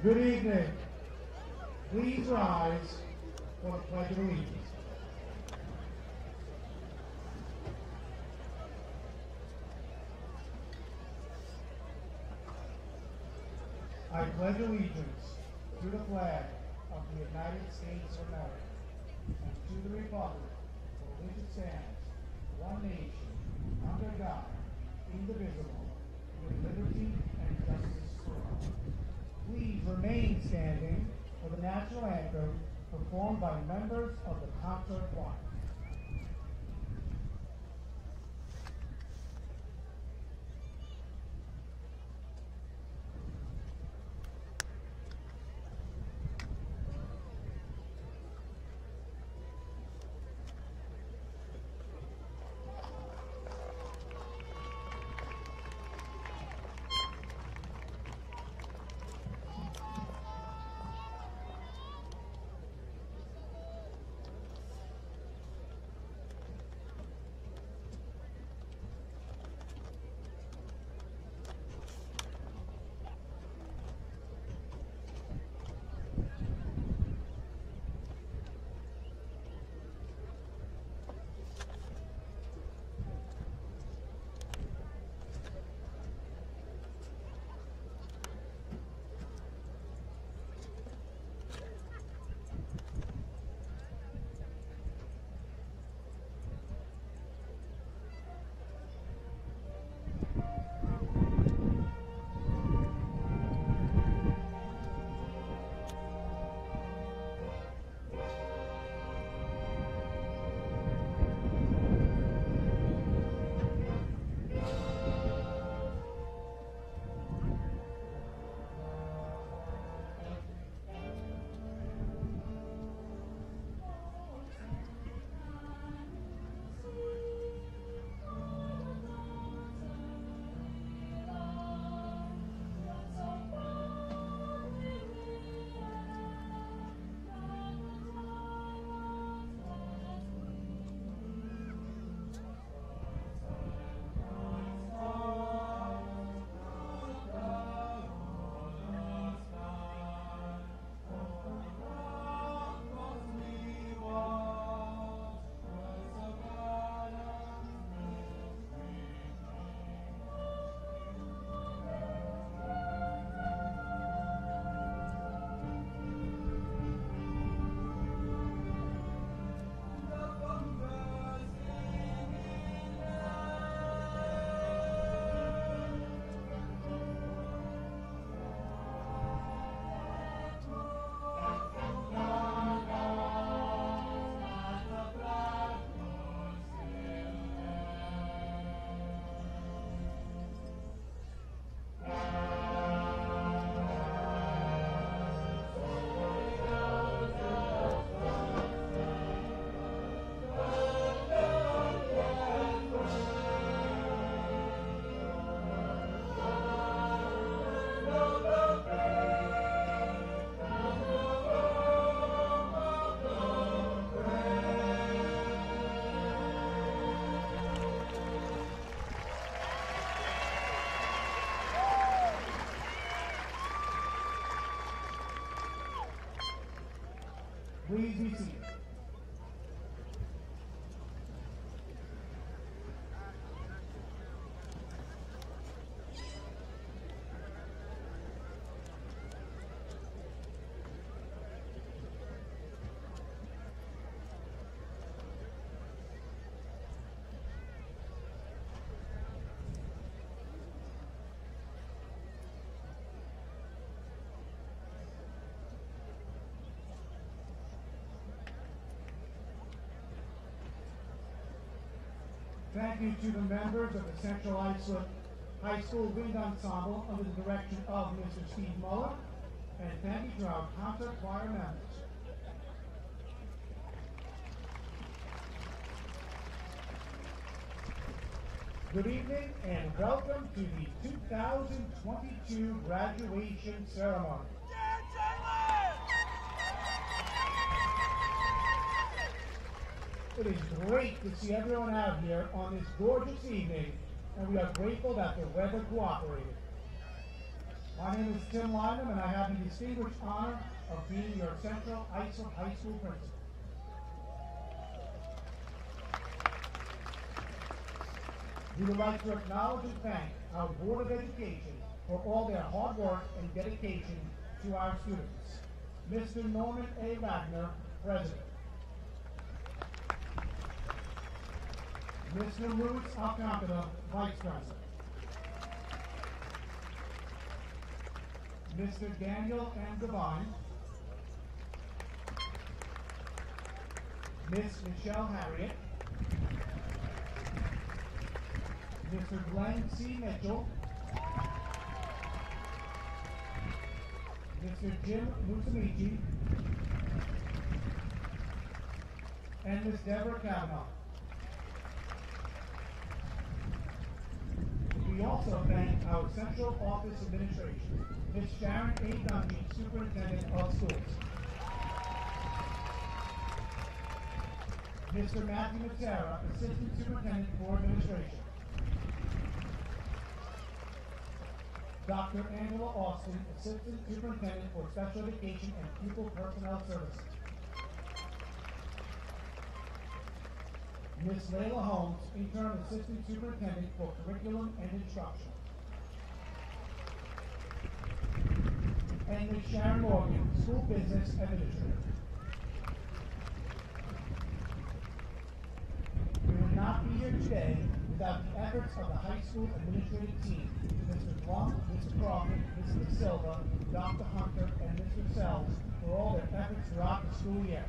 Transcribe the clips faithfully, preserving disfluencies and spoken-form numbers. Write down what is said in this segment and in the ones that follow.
Good evening. Please rise for the Pledge of Allegiance. I pledge allegiance to the flag of the United States of America and to the republic for which it stands, one nation, under God, indivisible, with liberty and justice for all. Please remain standing for the national anthem performed by members of the concert choir. Please be seated. Thank you to the members of the Central Islip High School Wind Ensemble under the direction of Mister Steve Muller, and thank you to our concert choir members. Good evening and welcome to the two thousand twenty-two graduation ceremony. It is great to see everyone out here on this gorgeous evening, and we are grateful that the weather cooperated. My name is Tim Lyman, and I have the distinguished honor of being your Central Islip High School principal. We would like to acknowledge and thank our Board of Education for all their hard work and dedication to our students. Mister Norman A. Wagner, President. Mister Louis Alcantara, Vice President. Mister Daniel M. Devine. Miss Michelle Harriet. Mister Glenn C. Mitchell. Mister Jim Musamichi. And Miss Deborah Kavanaugh. We also thank our Central Office Administration, Miz Sharon A. Dungy, Superintendent of Schools. Mister Matthew Matera, Assistant Superintendent for Administration. Doctor Angela Austin, Assistant Superintendent for Special Education and Pupil Personnel Services. Miz Layla Holmes, Interim Assistant Superintendent for Curriculum and Instruction. And Miz Sharon Morgan, School Business Administrator. We would not be here today without the efforts of the high school administrative team, Mister Blum, Mister Crawford, Mister Silva, Doctor Hunter, and Mister Sells, for all their efforts throughout the school year.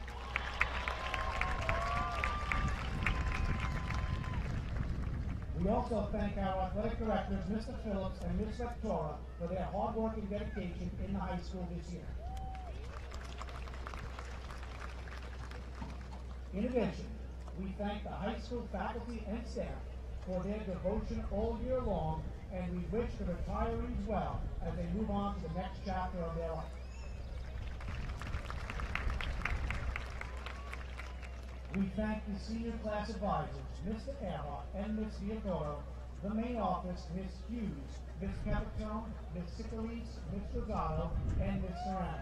We also thank our athletic directors, Mister Phillips and Miz Vectora, for their hard work and dedication in the high school this year. In addition, we thank the high school faculty and staff for their devotion all year long, and we wish the retirees well as they move on to the next chapter of their life. We thank the senior class advisors, Mister Earhart and Miz Fiatoro, the main office, Miz Hughes, Miz Capitone, Miz Sicalis, Miz Rosado, and Miz Serrano.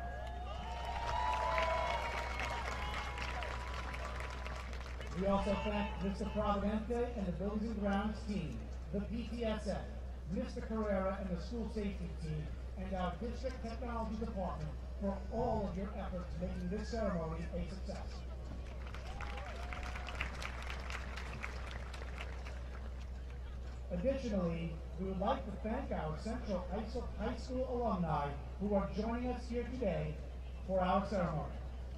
We also thank Mister Providente and the Buildings and Grounds team, the P T S A, Mister Carrera and the school safety team, and our district technology department for all of your efforts making this ceremony a success. Additionally, we would like to thank our Central Islip High School alumni who are joining us here today for our ceremony.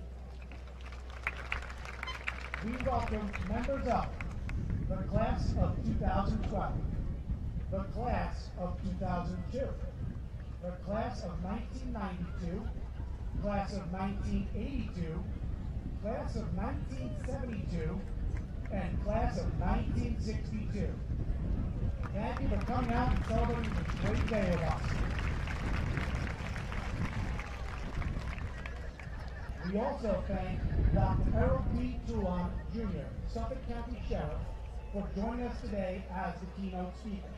We welcome members of the class of two thousand twelve, the class of two thousand two, the class of nineteen ninety-two, class of nineteen eighty-two, class of nineteen seventy-two, and class of nineteen sixty-two. Thank you for coming out and celebrating this great day with us. We also thank Doctor Errol P. Toulon, Junior, Suffolk County Sheriff, for joining us today as the keynote speaker.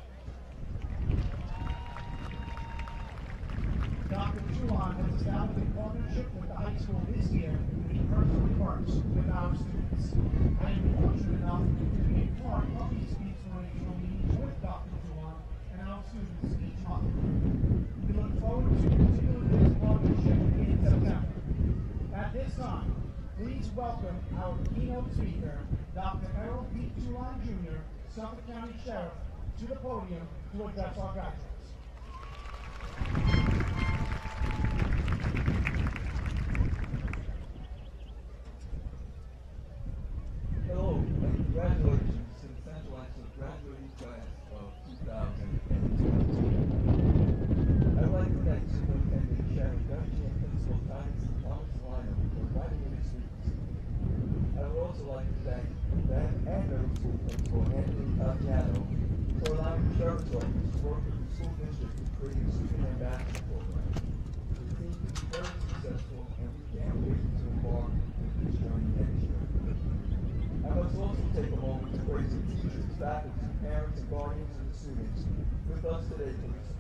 Doctor Toulon has established a partnership with the high school this year in personal works with our students. I am fortunate enough to be a part of these inspirational meetings with Doctor Toulon and our students each month. We look forward to continuing this partnership in September. At this time, please welcome our keynote speaker, Doctor Errol P. Toulon, Junior, Suffolk County Sheriff, to the podium to address our graduates. Hello, and congratulations to the Central Islip graduating class of two thousand two. I would like to thank Superintendent Sharon Dungy and Principal Thomas Lino for inviting me to students. I would also like to thank Ben and middle school principal Anthony Tagliano for allowing the Sheriff's Office to work with the school district in creating a student ambassador program. The team has been very successful, and we can't wait to embark on this journey next year. I must also take a moment to praise the teachers, faculty, parents, and guardians of the students with us today for the support and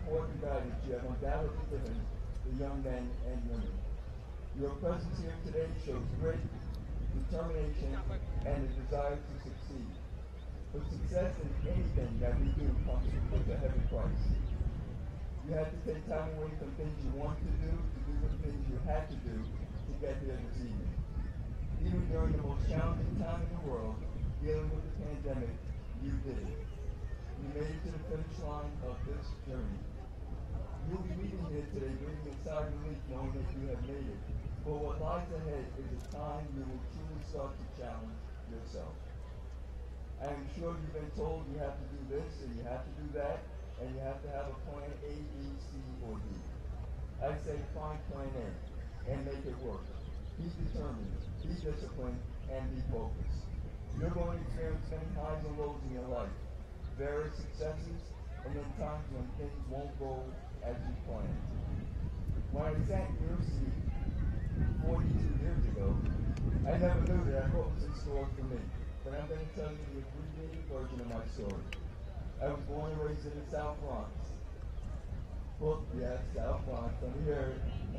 guidance you have undoubtedly given the young men and women. Your presence here today shows grit, determination, and a desire to succeed. But success in anything that we do comes with a heavy price. You had to take time away from things you wanted to do to do the things you had to do to get here this evening. Even during the most challenging time in the world, dealing with the pandemic, you did it. You made it to the finish line of this journey. You'll be leaving here today breathing a sigh of relief knowing that you have made it. But what lies ahead is a time you will truly start to challenge yourself. I am sure you've been told you have to do this and you have to do that, and you have to have a plan A, B, C, or D. I say find plan A and make it work. Be determined, be disciplined, and be focused. You're going to experience many highs and lows in your life, various successes, and then times when things won't go as you planned. When I sat in your seat forty-two years ago, I never knew that what was in store for me. But I'm going to tell you the abbreviated version of my story. I was born and raised in the South Bronx. Well, yes, South Bronx, I'm here.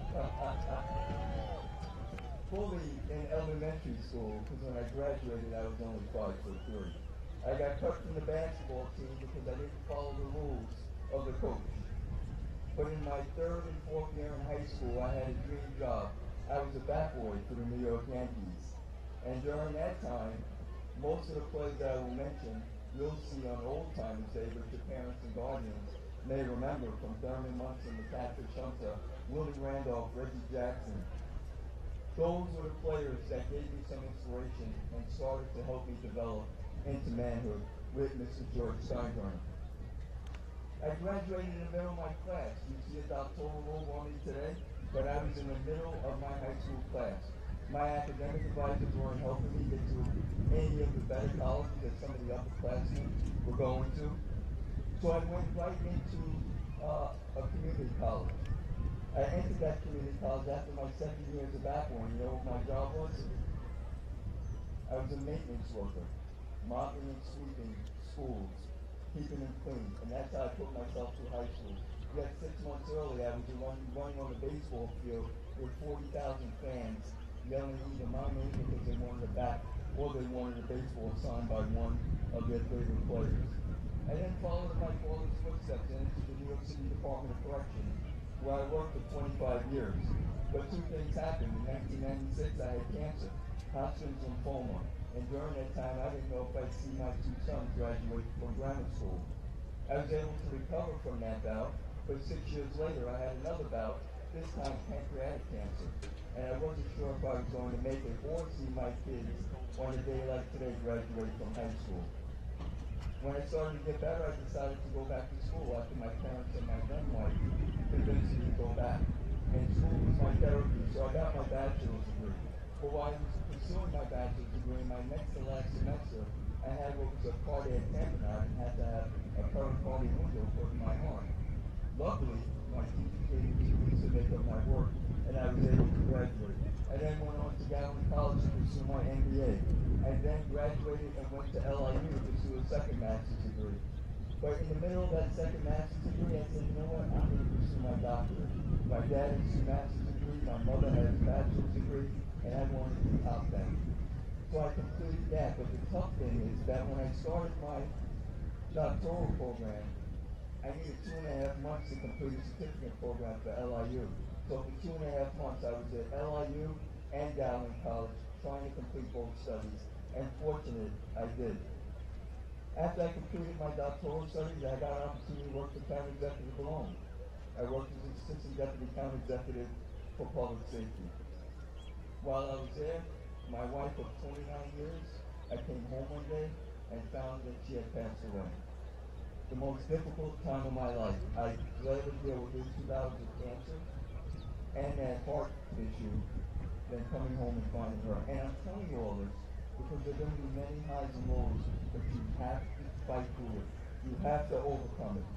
Fully in elementary school, because when I graduated, I was only five foot three. I got cut from the basketball team because I didn't follow the rules of the coach. But in my third and fourth year in high school, I had a dream job. I was a bat boy for the New York Yankees. And during that time, most of the plays that I will mention, you'll see on Old Timers Day, which your parents and guardians may remember, from Thurman Munson to Patrick Shumter, Willie Randolph, Reggie Jackson. Those were the players that gave me some inspiration and started to help me develop into manhood with Mister George Steinbrenner. I graduated in the middle of my class. You see a doctoral robe on me today, but I was in the middle of my high school class. My academic advisors weren't helping me get to any of the better colleges that some of the upperclassmen were going to. So I went right into uh, a community college. I entered that community college after my second year as a backbone. You know what my job was? I was a maintenance worker, mopping and sweeping schools, keeping them clean, and that's how I put myself through high school. Yet six months earlier, I was running, running on the baseball field with forty thousand fans yelling either my name because they wanted a bat or they wanted a baseball signed by one of their favorite players. I then followed in my father's footsteps and entered the New York City Department of Corrections, where I worked for twenty-five years. But two things happened. In nineteen ninety-six, I had cancer, Hodgkin's lymphoma, and during that time, I didn't know if I'd see my two sons graduate from grammar school. I was able to recover from that bout, but six years later, I had another bout, this time pancreatic cancer. And I wasn't sure if I was going to make it or see my kids on a day like today graduate from high school. When I started to get better, I decided to go back to school after my parents and my then wife convinced me to go back. And school was my therapy, so I got my bachelor's degree. But while I was pursuing my bachelor's degree, my next to last semester, I had what was a cardiac tamponade and had to have a pericardial window put in my arm. Luckily, my teacher gave me two weeks to make up my work, and I was able to graduate. I then went on to Gallon College to pursue my M B A, and then graduated and went to L I U to pursue a second master's degree. But in the middle of that second master's degree, I said, you know what, I'm going to pursue my doctorate. My dad has two master's degrees, my mother has a bachelor's degree, and I wanted to top that. So I completed that, but the tough thing is that when I started my doctoral program, I needed two and a half months to complete a certificate program for L I U. So for two and a half months, I was at L I U and Dowling College trying to complete both studies. And fortunate, I did. After I completed my doctoral studies, I got an opportunity to work for County Executive alone. I worked as Assistant Deputy County Executive for Public Safety. While I was there, my wife of twenty-nine years, I came home one day and found that she had passed away. The most difficult time of my life. I had to deal with two bouts of cancer and that heart issue, then coming home and finding her. And I'm telling you all this because there are going to be many highs and lows, but you have to fight through it. You have to overcome it.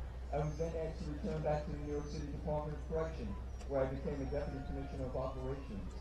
I was then asked to return back to the New York City Department of Corrections, where I became a Deputy Commissioner of Operations.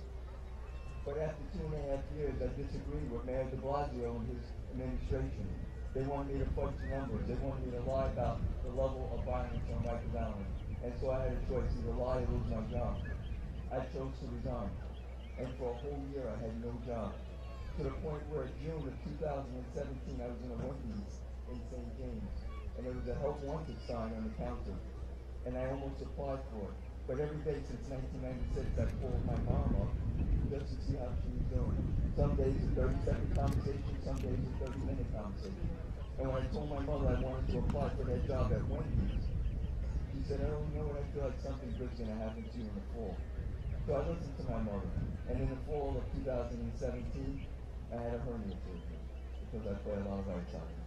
But after two and a half years, I disagreed with Mayor de Blasio and his administration. They wanted me to fudge the numbers. They wanted me to lie about the level of violence on Rikers Island. and so I had a choice, either lie or lose my job. I chose to resign, and for a whole year I had no job, to the point where in June of two thousand seventeen I was in a Wendy's in Saint James, and there was a help wanted sign on the counter, and I almost applied for it. But every day since nineteen ninety-six I called my mom up just to see how she was doing. Some days a thirty second conversation, some days a thirty minute conversation. And when I told my mother I wanted to apply for that job at Wendy's, she said, "I don't know, I feel like something good's going to happen to you in the fall." So I listened to my mother, and in the fall of two thousand seventeen, I had a hernia surgery because I play a lot of ice hockey.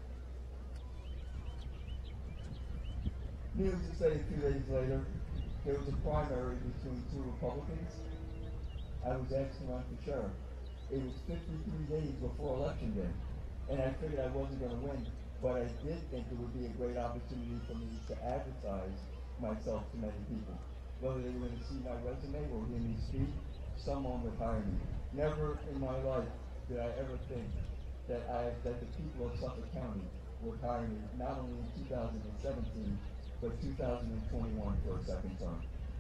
Needless to say, two days later, there was a primary between two Republicans. I was asked to run for sheriff. It was fifty-three days before election day, and I figured I wasn't going to win, but I did think it would be a great opportunity for me to advertise myself to many people. Whether they were going to see my resume or hear me speak, someone would hire me. Never in my life did I ever think that I that the people of Suffolk County would hire me, not only in two thousand seventeen, but two thousand twenty-one for a second term.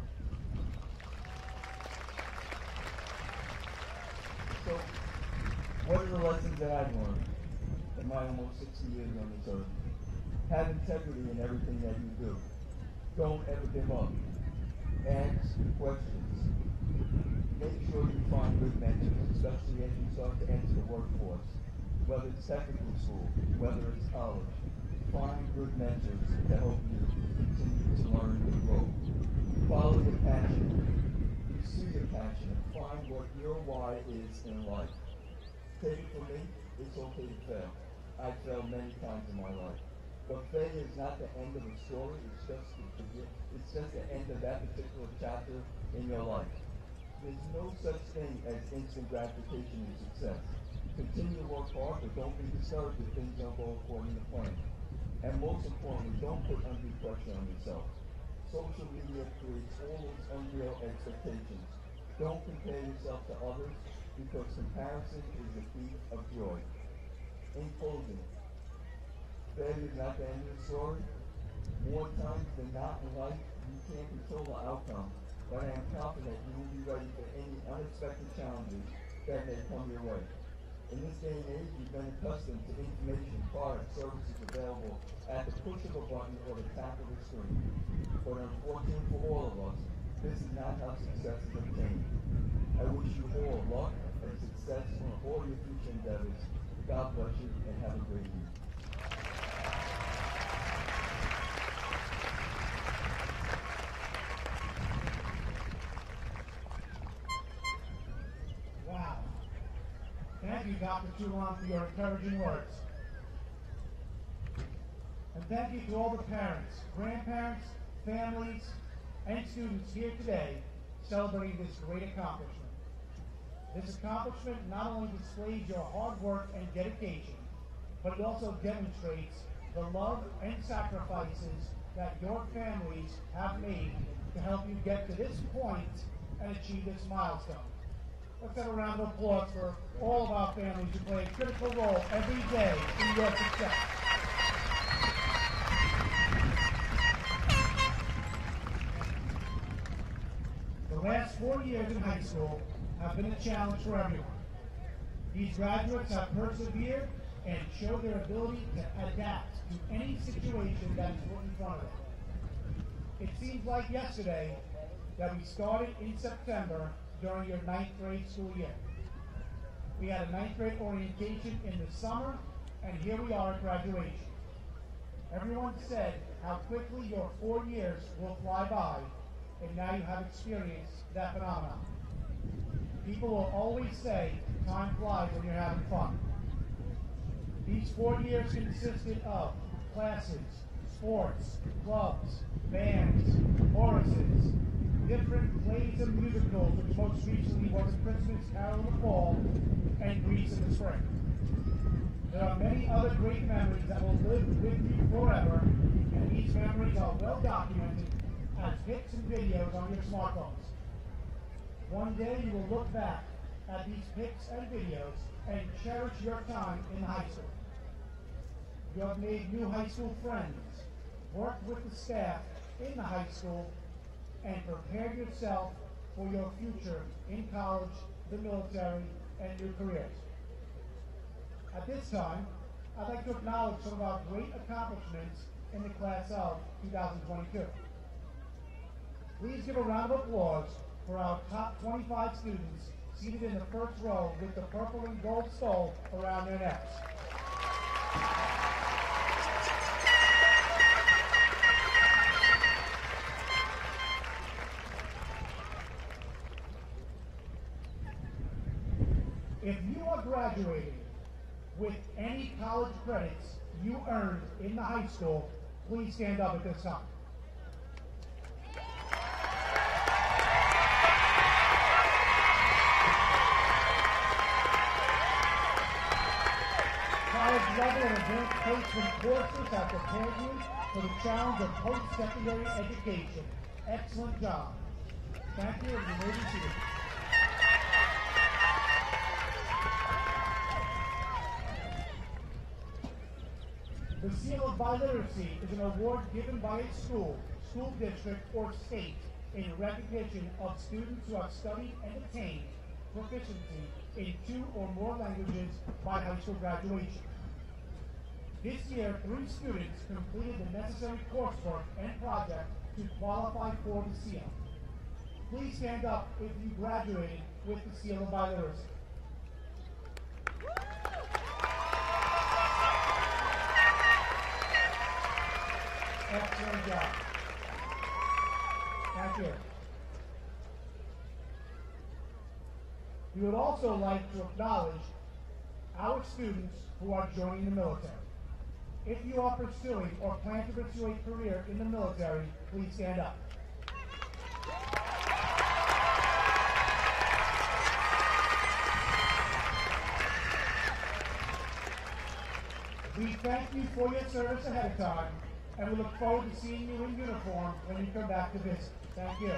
So, what are the lessons that I've learned in my almost sixty years on this earth? Have integrity in everything that you do. Don't ever give up. Ask questions. Make sure you find good mentors, especially as you start to enter the workforce. Whether it's technical school, whether it's college, find good mentors to help you continue to learn and grow. Follow your passion. Pursue your passion and find what your why is in life. Take it from me, it's okay to fail. I've failed many times in my life. But failure is not the end of a story, it's just the, it's just the end of that particular chapter in your life. There's no such thing as instant gratification in success. Continue to work hard, but don't be discouraged if things don't go according to plan. And most importantly, don't put undue pressure on yourself. Social media creates all those unreal expectations. Don't compare yourself to others, because comparison is the thief of joy. In closing, failure is not the end of the story. More times than not in life, you can't control the outcome, but I am confident you will be ready for any unexpected challenges that may come your way. In this day and age, you've been accustomed to information, products, services available at the push of a button or the tap of a screen. But unfortunately for all of us, this is not how success is obtained. I wish you all luck and success on all your future endeavors. God bless you and have a great evening. Wow. Thank you, Doctor Toulon, for your encouraging words. And thank you to all the parents, grandparents, families, and students here today celebrating this great accomplishment. This accomplishment not only displays your hard work and dedication, but it also demonstrates the love and sacrifices that your families have made to help you get to this point and achieve this milestone. Let's have a round of applause for all of our families who play a critical role every day in your success. The last four years in high school have been a challenge for everyone. These graduates have persevered and showed their ability to adapt to any situation that is put in front of them. It seems like yesterday that we started in September during your ninth grade school year. We had a ninth grade orientation in the summer, and here we are at graduation. Everyone said how quickly your four years will fly by, and now you have experienced that phenomenon. People will always say, time flies when you're having fun. These four years consisted of classes, sports, clubs, bands, choruses, different plays and musicals, which most recently was A Christmas Carol in the fall and Grease in the spring. There are many other great memories that will live with you forever, and these memories are well documented as pics and videos on your smartphones. One day you will look back at these pics and videos and cherish your time in high school. You have made new high school friends, worked with the staff in the high school, and prepare yourself for your future in college, the military, and your careers. At this time, I'd like to acknowledge some of our great accomplishments in the class of two thousand twenty-two. Please give a round of applause for our top twenty-five students seated in the first row with the purple and gold stole around their necks. If you are graduating with any college credits you earned in the high school, please stand up at this time. College level and advanced placement courses have prepared you for the challenge of post-secondary education. Excellent job. Thank you, and you may be seated. The Seal of Biliteracy is an award given by a school, school district, or state in recognition of students who have studied and attained proficiency in two or more languages by high school graduation. This year, three students completed the necessary coursework and project to qualify for the seal. Please stand up if you graduated with the Seal of Biliteracy. Excellent job. Thank you. We would also like to acknowledge our students who are joining the military. If you are pursuing or plan to pursue a career in the military, please stand up. We thank you for your service ahead of time, and we look forward to seeing you in uniform when you come back to visit. Thank you.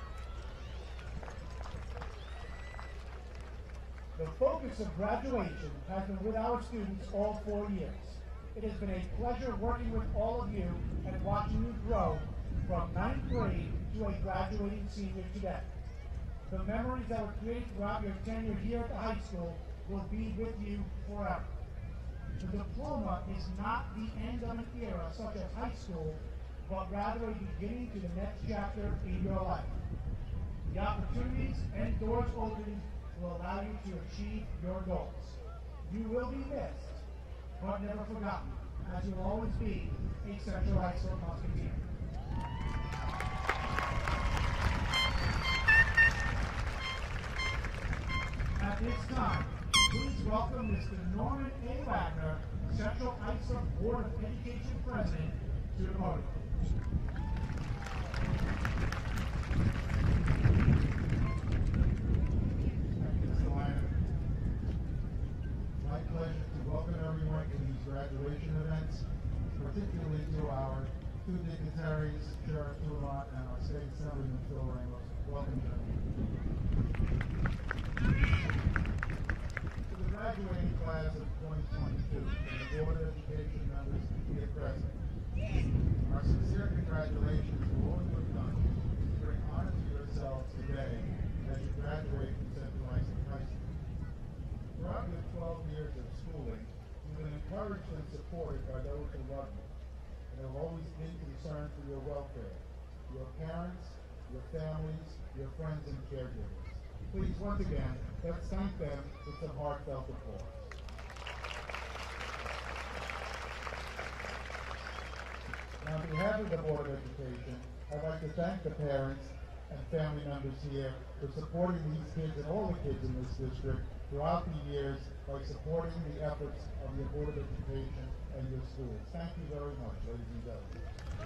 The focus of graduation has been with our students all four years. It has been a pleasure working with all of you and watching you grow from ninth grade to a graduating senior today. The memories that were created throughout your tenure here at the high school will be with you forever. The diploma is not the end of an era such as high school, but rather a beginning to the next chapter in your life. The opportunities and doors opened will allow you to achieve your goals. You will be missed, but never forgotten, as you will always be a Central Islip Musketeer. At this time, please welcome Mister Norman A. Wagner, Central Islip Board of Education President, to the podium. Thank you, Mister Lyon. My pleasure to welcome everyone to these graduation events, particularly to our two dignitaries, Sheriff Toulon and our State Assemblyman Phil Ramos. Welcome, gentlemen. Graduating class of twenty twenty-two and the Board of Education members here present. Our sincere congratulations to all you have done to bring honor to yourselves today as you graduate from Central Islip High School. Throughout your twelve years of schooling, you've been encouraged and supported by those who love you and have always been concerned for your welfare, your parents, your families, your friends, and caregivers. Please, once again, let's thank them with some heartfelt applause. Now, on behalf of the Board of Education, I'd like to thank the parents and family members here for supporting these kids and all the kids in this district throughout the years by supporting the efforts of your Board of Education and your schools. Thank you very much, ladies and gentlemen.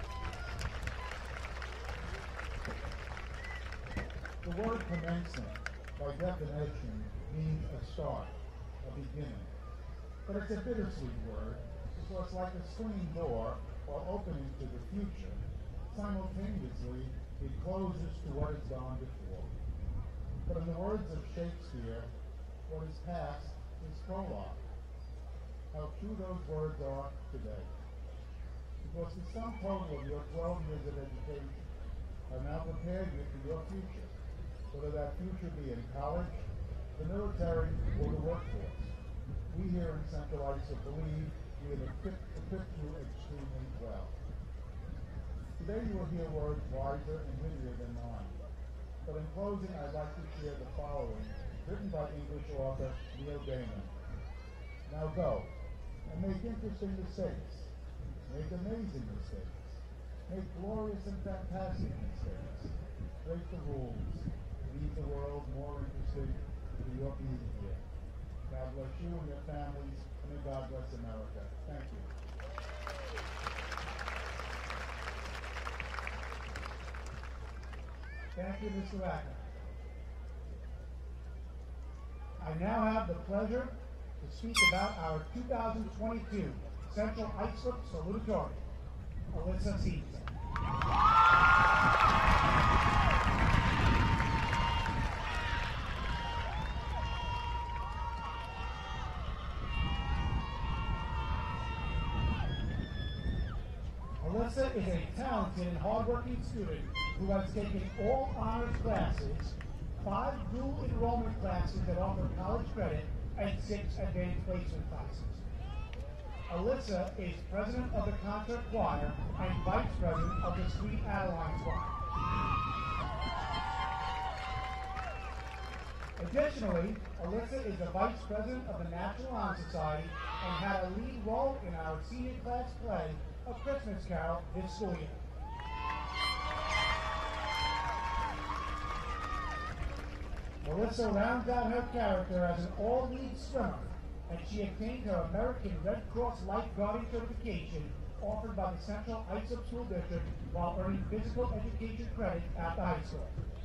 The word commencement, by definition, means a start, a beginning. But it's a bittersweet word, because like a swinging door or opening to the future, simultaneously it closes to what has gone before. But in the words of Shakespeare, what is past is prologue. How true those words are today. Because the sum total of your twelve years of education are now help prepare you for your future, whether that future be in college, the military, or the workforce. We here in Central Islip believe we have equipped, equipped you extremely well. Today you will hear words wiser and wittier than mine. But in closing, I'd like to share the following, written by English author Neil Gaiman. Now go, and make interesting mistakes. Make amazing mistakes. Make glorious and fantastic mistakes. Break the rules. Leave the world more interesting for your being here. God bless you and your families, and may God bless America. Thank you. Thank you, Mister Wagner. I now have the pleasure to speak about our two thousand twenty-two Central Islip Salutatorian, Alyssa Stevenson. Alyssa is a talented and hardworking student who has taken all honors classes, five dual enrollment classes that offer college credit, and six advanced placement classes. Alyssa is president of the concert choir and vice president of the Sweet Adeline Choir. Additionally, Alyssa is the vice president of the National Honor Society and had a lead role in our senior class play, A Christmas Carol, this school year. Alyssa rounds out her character as an all-lead swimmer, and she obtained her American Red Cross Lifeguarding certification offered by the Central Islip School District while earning physical education credit after high school.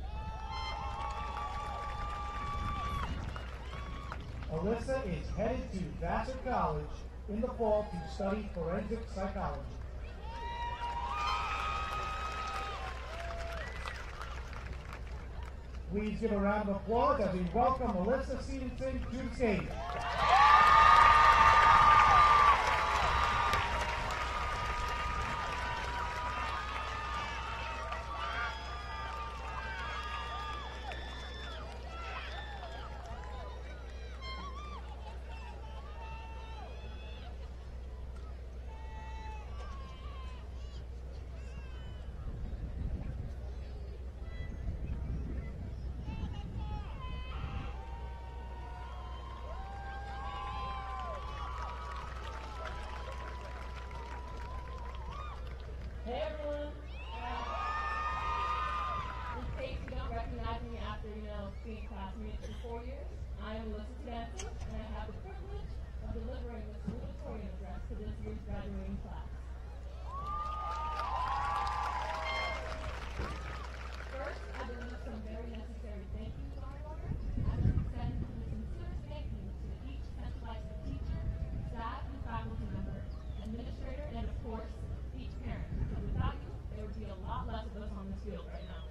Alyssa is headed to Vassar College in the fall to study forensic psychology. Please give a round of applause as we welcome Alyssa Stevenson to the stage. Hey everyone! Uh, in case you don't recognize me after, you know, being classmates for four years, I am Alyssa Stevenson, and I have the privilege of delivering the salutatorian address to this year's graduating class. First, I believe some very necessary thank yous are in order. I'd like to send the sincerest thank you to each centralized teacher, staff, and faculty member, administrator, and of course, each parent. Without you, there would be a lot less of us on this field right now.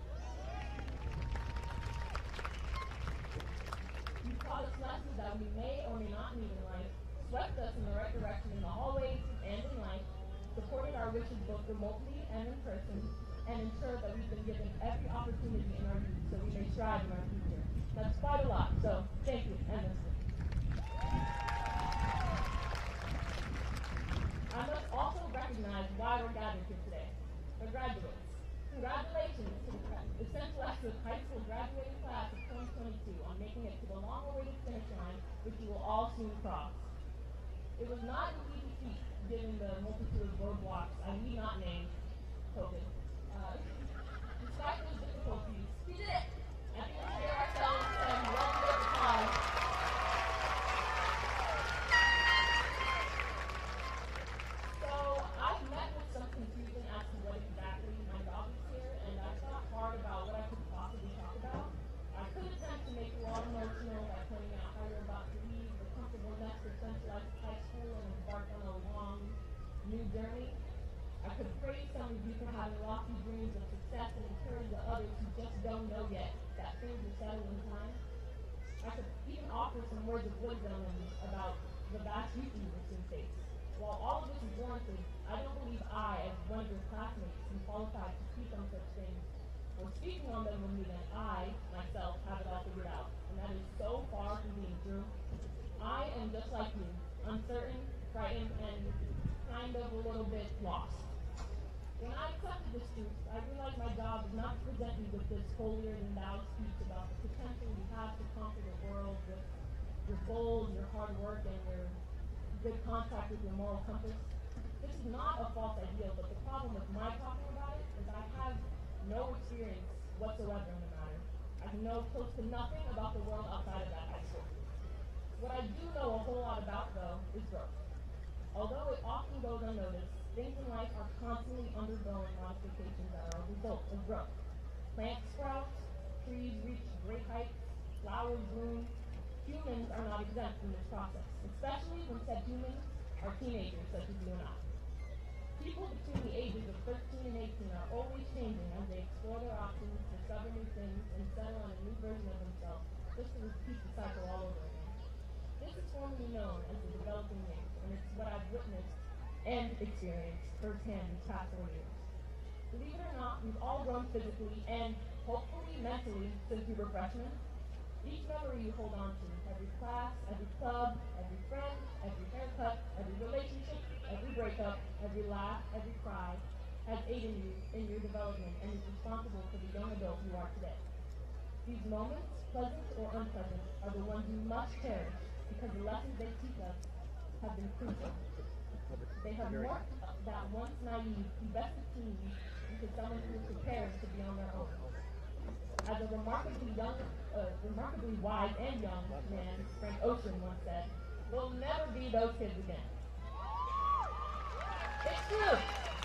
You've taught us lessons that we may or may not need in life, swept us in the right direction in the hallways and in life, supported our wishes both remotely and in person, and ensured that we've been given every opportunity in our youth so we may strive in our future. That's quite a lot, so thank you endlessly. I must also recognize why we're gathered here today. The graduates. Congratulations to the Central Islip High School graduating class of twenty twenty-two on making it to the long-awaited finish line, which you will all soon cross. It was not an easy feat, given the multitude of roadblocks I need not name COVID. Uh, despite those difficulties, we did it! I think we should give ourselves some well-deserved applause. So I've met with some confusion as to what exactly my job is here, and I thought hard about what I could possibly talk about. I could attempt to make you all emotional by pointing out how you're about to leave the comfortable nest of Central Islip High School and embark on a long, new journey. I could praise some of you for having lofty dreams of success and encourage the others who just don't know yet that things will settle in time. I could even offer some words of wisdom about the vast youth universe in face. While all of this is warranted, I don't believe I, as one of your classmates, am qualified to speak on such things or lost. When I accepted this truth, I realized my job is not to present you with this holier-than-thou speech about the potential you have to conquer the world with your goals, your hard work, and your good contact with your moral compass. This is not a false ideal, but the problem with my talking about it is I have no experience whatsoever in the matter. I know close to nothing about the world outside of that high school. What I do know a whole lot about, though, is growth. Although it often goes unnoticed, things in life are constantly undergoing modifications that are a result of growth. Plants sprout, trees reach great heights, flowers bloom. Humans are not exempt from this process, especially when said humans are teenagers such as you and I. People between the ages of thirteen and eighteen are always changing as they explore their options, discover new things, and settle on a new version of themselves, just to repeat the cycle all over again. This is formerly known as the developing age, and it's what I've witnessed and experienced firsthand these past four years. Believe it or not, we've all grown physically and hopefully mentally since we were freshmen. Each memory you hold on to, every class, every club, every friend, every haircut, every relationship, every breakup, every laugh, every cry, has aided you in your development and is responsible for the young adult you are today. These moments, pleasant or unpleasant, are the ones you must cherish because the lessons they teach us have been crucial. They have morphed that once naive, invested teens into someone who is prepared to be on their own. As a remarkably young, uh, remarkably wise and young man, Frank Ocean once said, "We'll never be those kids again." It's true.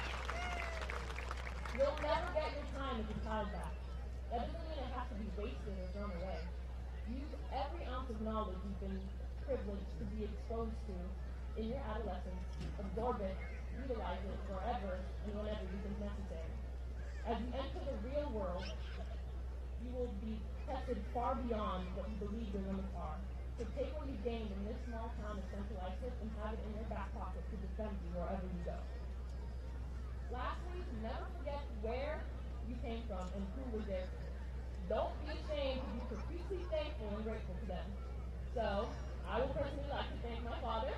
You'll never get your time as a child back. That doesn't mean it has to be wasted or thrown away. Use every ounce of knowledge you've been privileged to be exposed to in your adolescence, absorb it, utilize it wherever and whenever you think necessary. As you enter the real world, you will be tested far beyond what you believe your limits are. So take what you've gained in this small town of Central Islip and have it in your back pocket to defend you wherever you go. Lastly, never forget where you came from and who was there. Don't be ashamed to be profusely thankful and grateful to them. So, I will personally like to thank my father,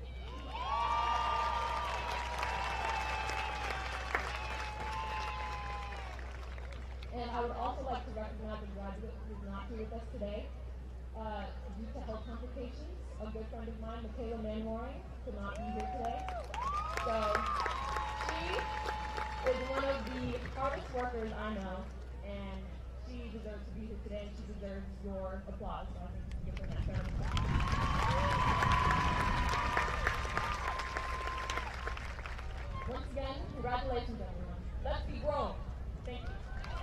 and I would also like to recognize a graduate who is not here with us today. Uh, due to health complications, a good friend of mine, Michaela Manwaring, could not be here today. So, she is one of the hardest workers I know, and she deserves to be here today, and she deserves your applause. So I think you can give her that round of applause. Once again, congratulations, everyone. Let's be grown. Thank you.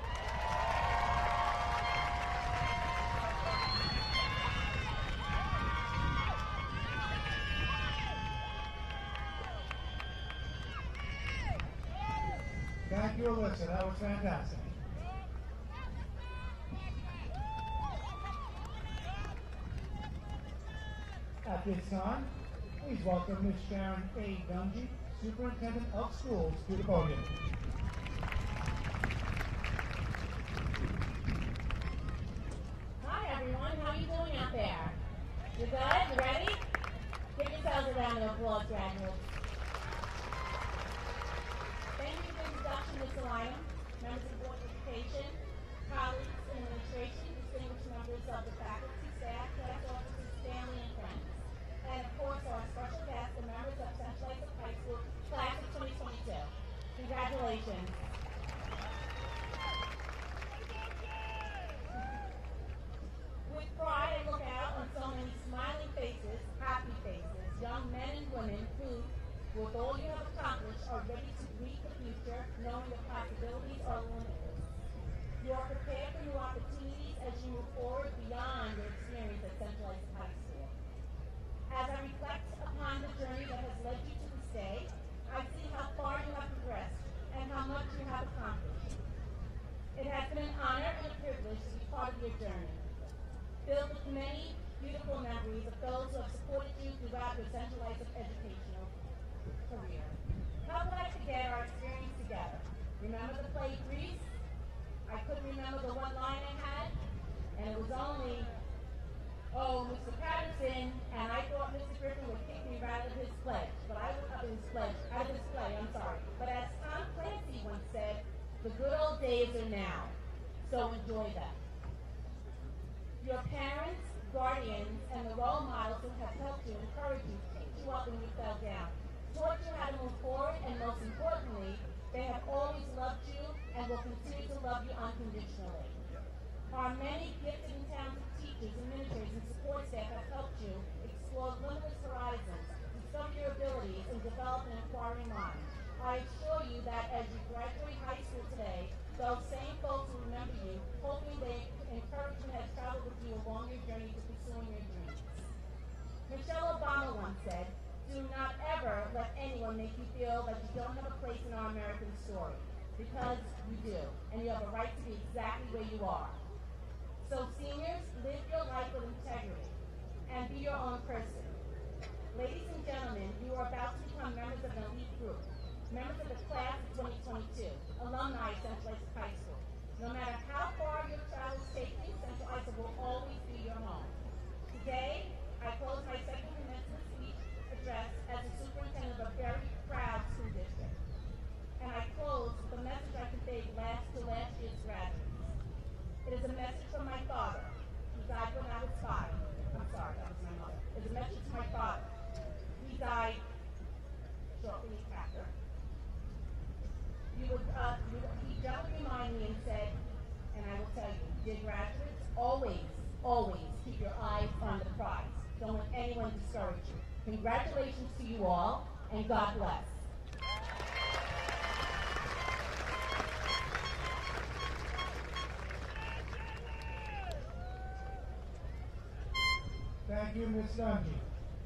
Thank you, Alyssa. That was fantastic. At this time, please welcome Miz Sharon A. Dungy, Superintendent of Schools, to the podium. Hi, everyone. How are you doing out there? You good? You ready? Give yourselves a round of applause, graduates. Thank you for the introduction, Miz Eliam, members of the Board of Education, colleagues and administration, distinguished members of the faculty, staff, class officers, family, and friends. And of course, our special guests, the members of Central Islip High School, class of twenty twenty-two. Congratulations. With pride, I look out on so many smiling faces, happy faces, young men and women who, with all you have accomplished, are ready to meet the future, knowing the possibilities are limitless. You are prepared for new opportunities as you move forward beyond your experience at Central Islip High School. As I reflect upon the journey that has led you to this day, I see how far you have progressed and how much you have accomplished. It has been an honor and a privilege to be part of your journey, filled with many beautiful memories of those who have supported you throughout your Central Islip educational career. How could I forget our experience together? Remember the play Grease? I couldn't remember the one line I had, and it was only Oh, Mister Patterson, and I thought Mister Griffin would kick me right out of his pledge, but I was up in his pledge, out of his play, I'm sorry. But as Tom Clancy once said, the good old days are now, so enjoy them. Your parents, guardians, and the role models who have helped you, encouraged you, picked you up when you fell down, taught you how to move forward, and most importantly, they have always loved you and will continue to love you unconditionally. Our many gifted and talented teachers, administrators, and support staff have helped you explore limitless horizons, discover your abilities, and develop an inquiring mind. I assure you that as you graduate high school today, those same folks will remember you, hoping their encouragement has traveled with you along your journey to pursuing your dreams. Michelle Obama once said, "Do not ever let anyone make you feel that you don't have a place in our American story, because you do, and you have a right to be exactly where you are." So seniors, live your life with integrity and be your own person. Ladies and gentlemen, you are about to become members of an elite group, members of the class of twenty twenty-two, alumni of Central Islip High School. No matter how far your travels take you, Central Islip will always be your home. Today, I close my second commencement speech address as the superintendent of a very proud school district. And I close with a message I conveyed last to last year's graduates. It is a message from my father, who died when I was five. I'm sorry, that was my mother. It's a message to my father. He died shortly after. You would, uh, you, he gently reminded me and said, and I will tell you, dear graduates, always, always keep your eyes on the prize. Don't let anyone discourage you. Congratulations to you all, and God bless. Thank you, Miz Dungy.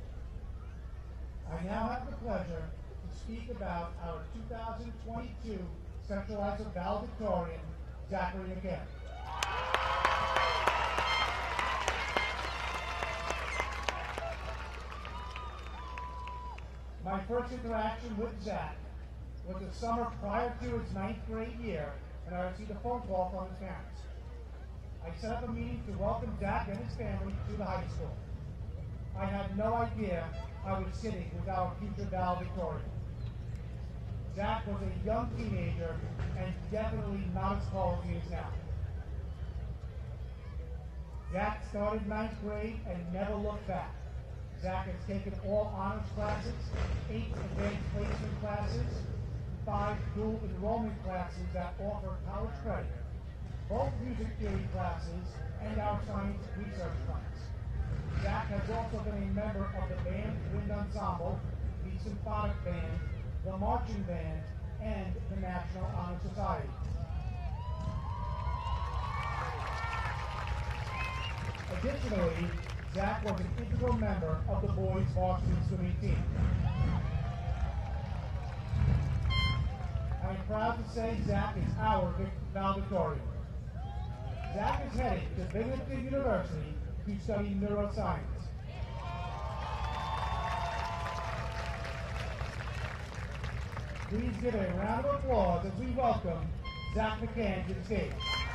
I now have the pleasure to speak about our two thousand twenty-two Central Islip valedictorian, Zachary McCann. My first interaction with Zach was the summer prior to his ninth grade year, and I received a phone call from his parents. I set up a meeting to welcome Zach and his family to the high school. I had no idea I was sitting with our future valedictorian. Zach was a young teenager and definitely not as tall as he is now. Zach started ninth grade and never looked back. Zach has taken all honors classes, eight advanced placement classes, five dual enrollment classes that offer college credit, both music theory classes, and our science research class. Zach has also been a member of the band, wind ensemble, the symphonic band, the marching band, and the National Honor Society. Additionally, Zach was an integral member of the boys' varsity swimming team. I'm proud to say Zach is our valedictorian. Zach is headed to Binghamton University to study neuroscience. Please give a round of applause as we welcome Zach McCann to the stage.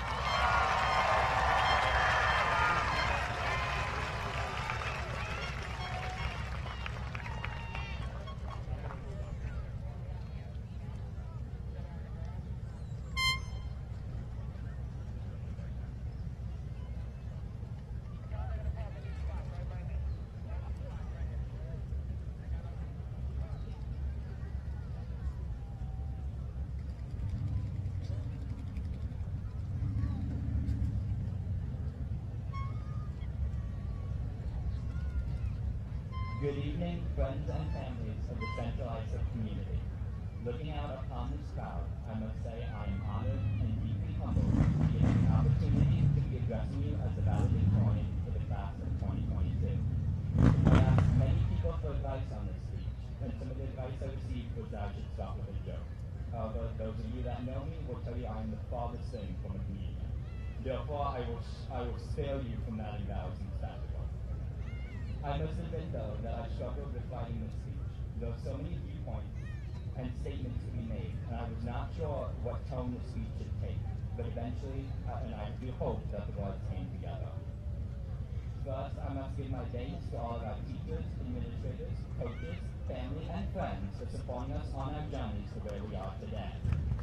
Good evening, friends and families of the Central Islip community. Looking out upon this crowd, I must say I am honored and deeply humbled to be given the opportunity to be addressing you as the valedictorian for the class of twenty twenty-two. I asked many people for advice on this speech, and some of the advice I received was that I should start with a joke. However, those of you that know me will tell you I am the farthest thing from a comedian. Therefore, I will, I will spare you from that embarrassing spectacle. I must admit, though, that I struggled with writing this speech. There were so many viewpoints and statements to be made, and I was not sure what tone the speech should take. But eventually, uh, and I do hope that the words came together. First, I must give my thanks to all of our teachers, administrators, coaches, family, and friends for supporting us on our journeys to where we are today.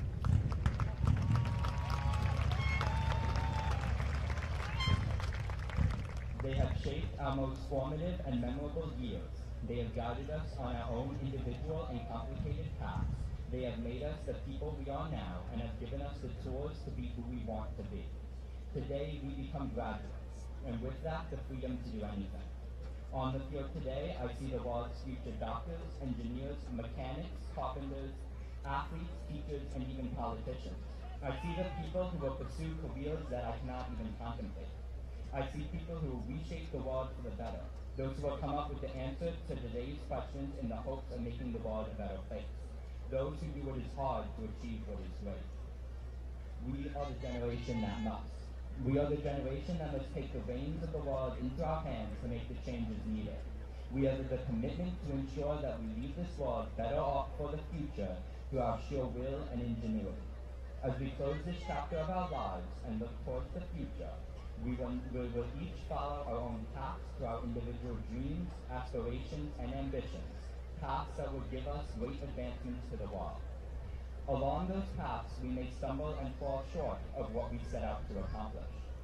They have shaped our most formative and memorable years. They have guided us on our own individual and complicated paths. They have made us the people we are now and have given us the tools to be who we want to be. Today, we become graduates, and with that, the freedom to do anything. On the field today, I see the world's future doctors, engineers, mechanics, carpenters, athletes, teachers, and even politicians. I see the people who will pursue careers that I cannot even contemplate. I see people who will reshape the world for the better, those who will come up with the answer to today's questions in the hopes of making the world a better place, those who do what is hard to achieve what is great. We are the generation that must. We are the generation that must take the reins of the world into our hands to make the changes needed. We are the commitment to ensure that we leave this world better off for the future through our sheer will and ingenuity. As we close this chapter of our lives and look towards the future, we will, we will each follow our own paths to our individual dreams, aspirations, and ambitions, paths that will give us great advancements to the world. Along those paths, we may stumble and fall short of what we set out to accomplish.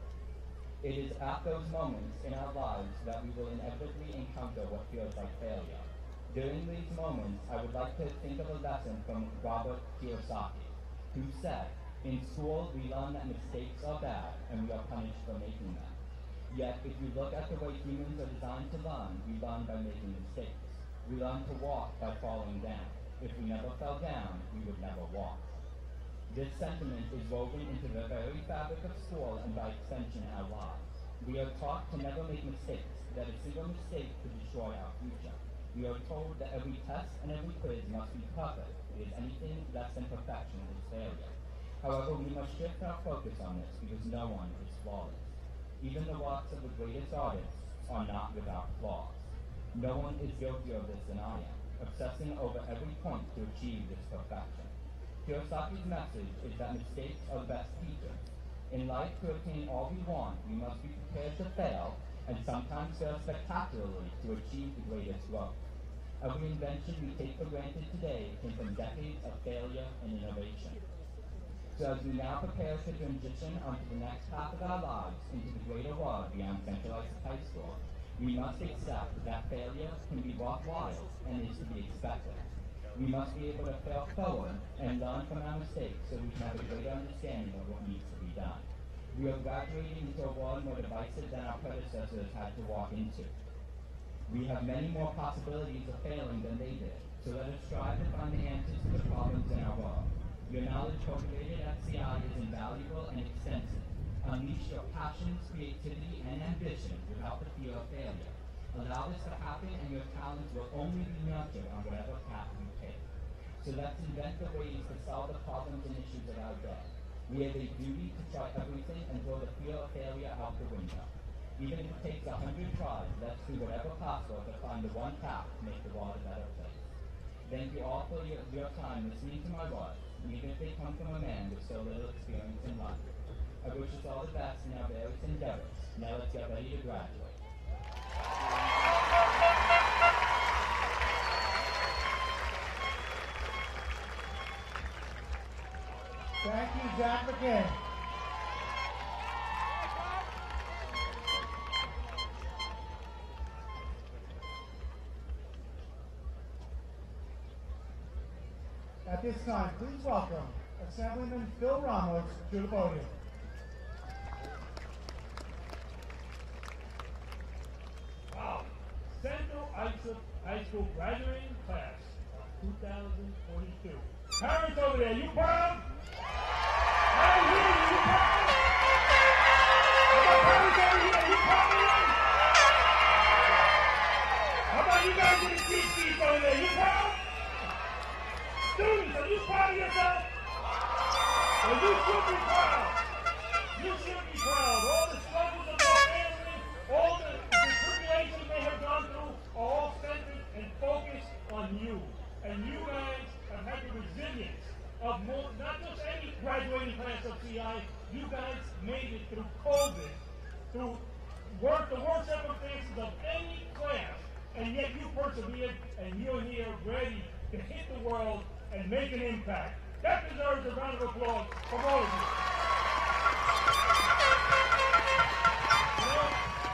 It is at those moments in our lives that we will inevitably encounter what feels like failure. During these moments, I would like to think of a lesson from Robert Kiyosaki, who said, "In school, we learn that mistakes are bad, and we are punished for making them. Yet, if you look at the way humans are designed to learn, we learn by making mistakes. We learn to walk by falling down. If we never fell down, we would never walk." This sentiment is woven into the very fabric of school and by extension our lives. We are taught to never make mistakes, that a single mistake could destroy our future. We are told that every test and every quiz must be perfect. It is anything less than perfection is failure. However, we must shift our focus on this because no one is flawless. Even the works of the greatest artists are not without flaws. No one is guiltier of this than I am, obsessing over every point to achieve this perfection. Kiyosaki's message is that mistakes are the best teachers. In life, to attain all we want, we must be prepared to fail, and sometimes fail spectacularly to achieve the greatest growth. Every invention we take for granted today came from decades of failure and innovation. So as we now prepare to transition onto the next path of our lives into the greater world beyond Central Islip High School, we must accept that failure can be worthwhile and is to be expected. We must be able to fail forward and learn from our mistakes so we can have a greater understanding of what needs to be done. We are graduating into a world more divisive than our predecessors had to walk into. We have many more possibilities of failing than they did, so let us strive to find the answers to the problems in our world. Your knowledge cultivated at C I is invaluable and extensive. Unleash your passions, creativity, and ambition without the fear of failure. Allow this to happen, and your talents will only be nurtured on whatever path you take. So let's invent the ways to solve the problems and issues of our day. We have a duty to try everything and throw the fear of failure out the window. Even if it takes a hundred tries, let's do whatever possible to find the one path to make the world a better place. Thank you all for your, your time listening to my words, even if they come from a man with so little experience in life. I wish us all the best in our various endeavors. Now let's get ready to graduate. Thank you, Jack McKay. At this time, please welcome Assemblyman Phil Ramos to the podium. Wow. Central Islip High School graduating class of two thousand twenty-two. Parents over there, you proud? I hear you, you proud? How about parents over here, you proud of them? How about you guys in the cheap seats over there, you proud? Students, are you proud of yourself? Well, you should be proud. You should be proud. All the struggles of your family, all the, the tribulations they have gone through are all centered and focused on you. And you guys have had the resilience of more, not just any graduating class of C I, you guys made it through COVID, through worst, the worst circumstances of any class, and yet you persevered, and you're here ready to hit the world and make an impact. That deserves a round of applause from all of you. You know,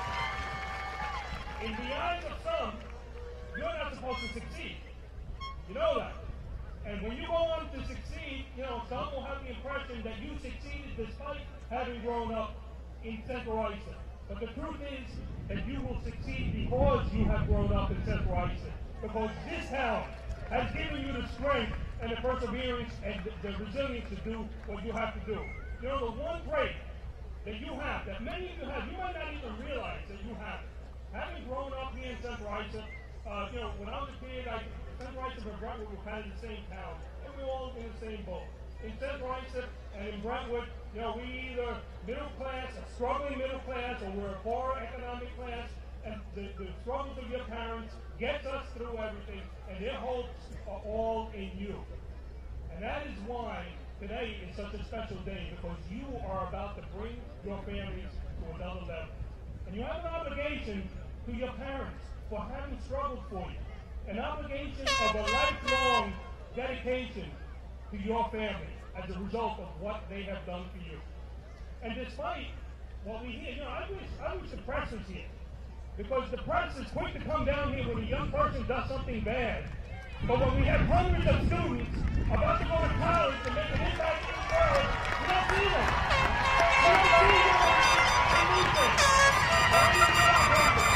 in the eyes of some, you're not supposed to succeed. You know that. And when you go on to succeed, you know, some will have the impression that you succeeded despite having grown up in Central Islip. But the truth is that you will succeed because you have grown up in Central Islip. Because this town has given you the strength and the perseverance and the, the resilience to do what you have to do. You know, the one trait that you have, that many of you have, you might not even realize that you have it. Having grown up here in Central Islip, uh, you know, when I was a kid, I, Central Islip and Brentwood were kind of the same town, and we were all in the same boat. In Central Islip and in Brentwood, you know, we either middle class, a struggling middle class, or we're a poor economic class, and the, the struggles of your parents gets us through everything, and their hopes are all in you. And that is why today is such a special day, because you are about to bring your families to another level. And you have an obligation to your parents for having struggled for you. An obligation of a lifelong dedication to your family as a result of what they have done for you. And despite what we hear, you know, I wish, I wish the press was here. Because the press is quick to come down here when a young person does something bad. But when we have hundreds of students about to go to college to make an impact in the world, we don't see them. We don't see them in anything. Why do you not have them?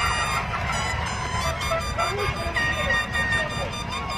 I wish they were here in some way.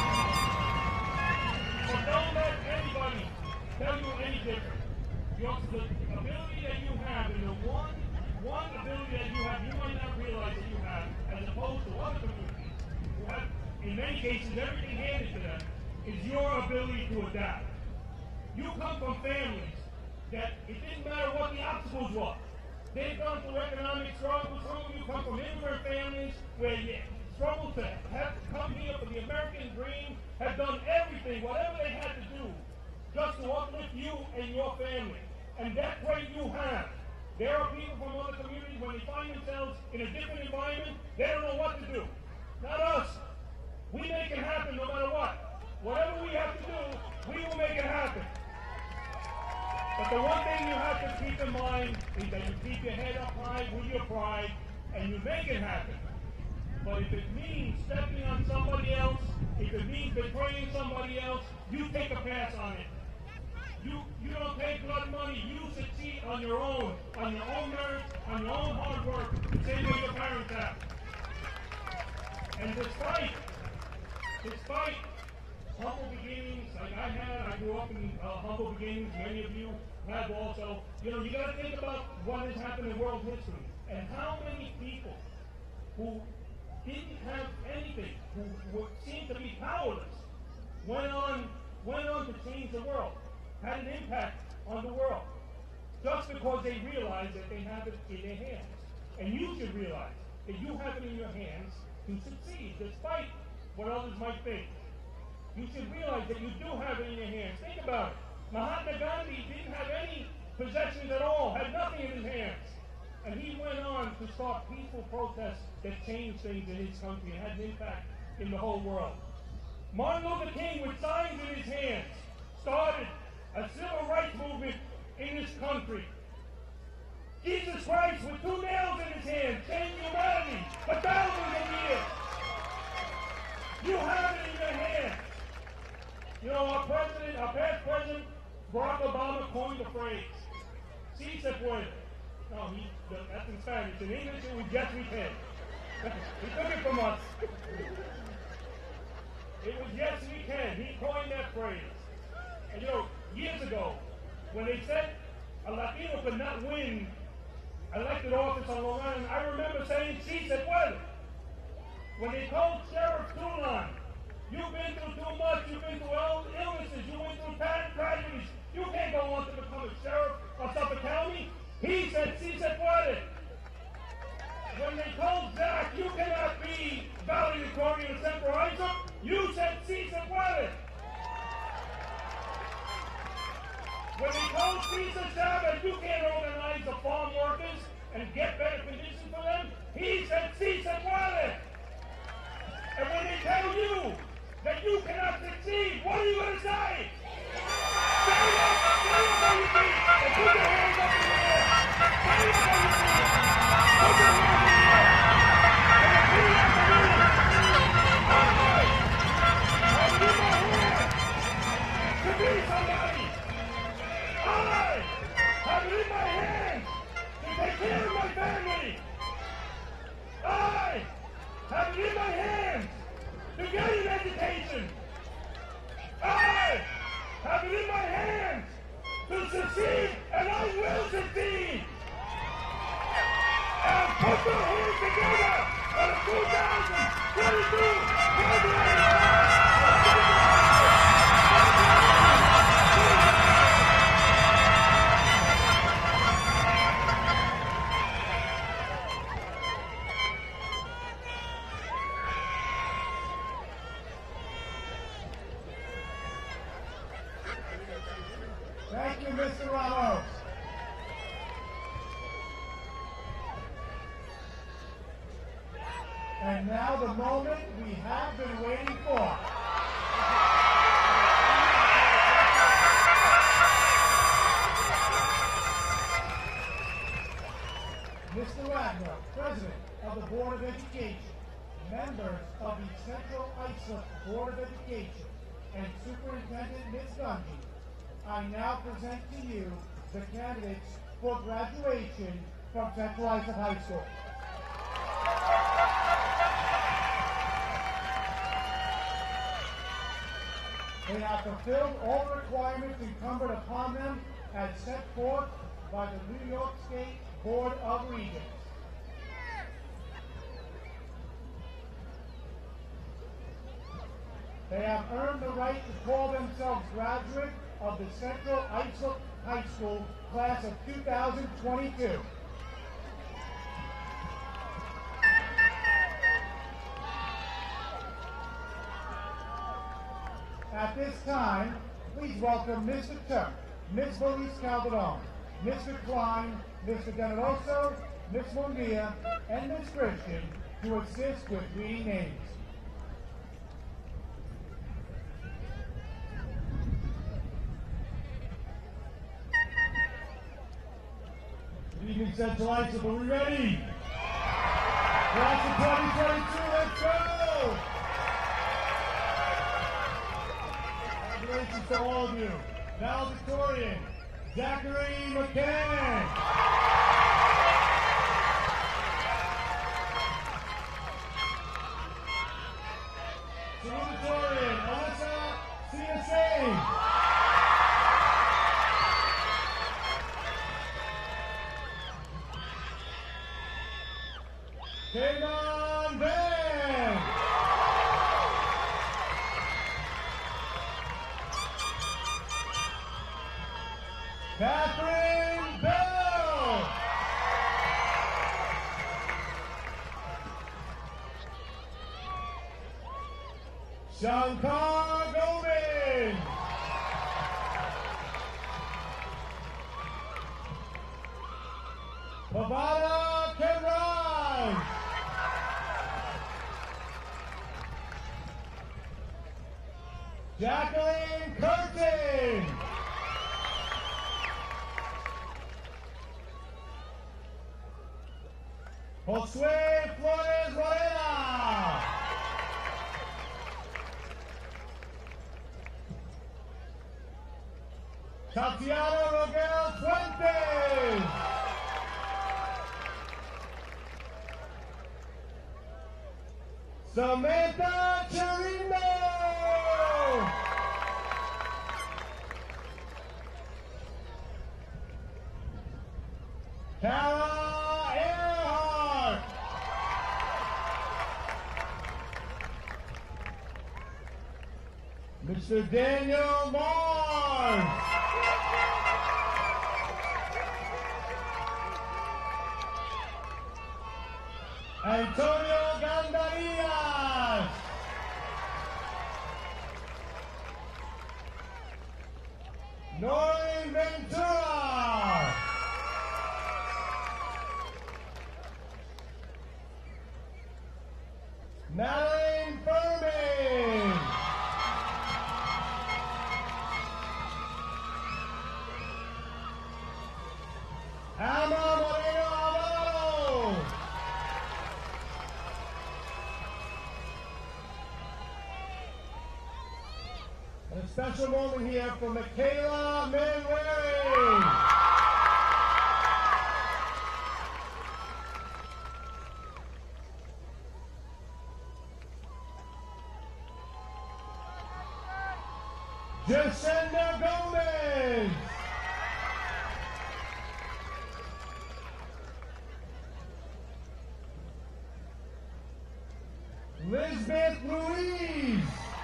But don't let anybody tell you any different. Your, the ability that you have and the one, one ability that you have, you might not realize that you have, as opposed to other communities who have, in many cases, everything handed to them, is your ability to adapt. You come from families that it didn't matter what the obstacles were. They've gone through economic struggles. Some of you come from immigrant families where you struggled to have to come here for the American dream, have done everything, whatever they had to do, just to uplift you and your family. And that trait you have. There are people from other communities, when they find themselves in a different environment, they don't know what to do. Not us. We make it happen no matter what. Whatever we have to do, we will make it happen. But the one thing you have to keep in mind is that you keep your head up high with your pride, and you make it happen. But if it means stepping on somebody else, if it means betraying somebody else, you take a pass on it. You, you don't pay blood money. You succeed on your own, on your own merit, on your own hard work, the same way your parents have. And despite, despite humble beginnings like I had, I grew up in uh, humble beginnings, many of you have also, you know, you got to think about what has happened in world history and how many people who didn't have anything, who, who seemed to be powerless, went on, went on to change the world. Had an impact on the world just because they realized that they have it in their hands. And you should realize that you have it in your hands to succeed despite what others might think. You should realize that you do have it in your hands. Think about it. Mahatma Gandhi didn't have any possessions at all, had nothing in his hands. And he went on to start peaceful protests that changed things in his country and had an impact in the whole world. Martin Luther King, with signs in his hands, started a civil rights movement in this country. Jesus Christ, with two nails in his hand, changed humanity for thousands of years. You have it in your hands. You know, our president, our past president, Barack Obama, coined the phrase, "Si se puede." No, he, that's in Spanish. In English, it was "yes, we can." He took it from us. It was "yes, we can." He coined that phrase. And you know, years ago, when they said a Latino could not win elected office on Long Island, I remember saying, "Si se puede." When they told Sheriff Toulon, "You've been through too much, you've been through illnesses, you went through tragedies, you can't go on to become a sheriff of Suffolk County," he said, "Si se puede." When they told Zach, "You cannot be valedictorian of Central Islip," you said, "Si se puede." When they told Cesar Chavez, "You can't organize the farm workers and get better conditions for them," tell you that you cannot succeed, what are you going to say? Stand up, stand up on your feet, and put your hands up in the air. Stand up on your feet, put your hands in the air, and repeat after me. I have it in my hand to be somebody. I have it in my hands to take care of my family. I have it in my hands to get an education. I have it in my hands to succeed, and I will succeed. And put your hands together for the two thousand twenty-two Presidential Thank you, Mister Ramos. And now the moment we have been waiting for. Mister Wagner, President of the Board of Education, members of the Central Islip Board of Education, and Superintendent Miz Gundy, I now present to you the candidates for graduation from Central Islip High School. They have fulfilled all the requirements incumbent upon them as set forth by the New York State Board of Regents. They have earned the right to call themselves graduates of the Central Islip High School class of two thousand twenty-two. At this time, please welcome Mister Turk, Miz Felice Calderon, Mister Klein, Mister Generoso, Miz Mundia, and Miz Christian to assist with reading names. Good evening, Central Islip. Are we ready? Class of twenty twenty-two, let's go! Congratulations to all of you. Valedictorian, Zachary McCann. Salutatorian, Alyssa C S A. Kayvon Van. Catherine Bell. Shankar Govind. Pavada Kenraj. Jacqueline Curtin. Josué Flores Morena. Tatiana Rogel Fuentes. Samantha Chirino. Tara Earhart. Mister Daniel Mars. Antonio Gandarias. Noreen Ventura. Madeline Furman. special moment here for Michaela Manwaring. Jacinda Gomez. Lisbeth Louise.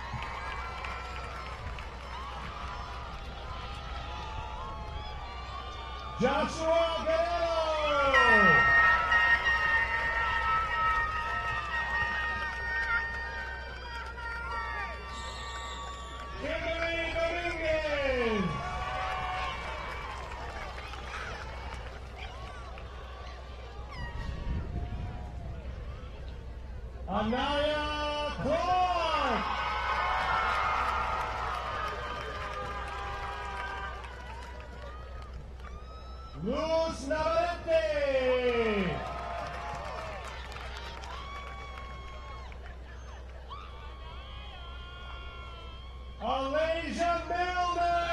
Joshua Guerrero. Kimberly Dominguez. Anaya Clark. Luz Navarrete. Alasia Milner.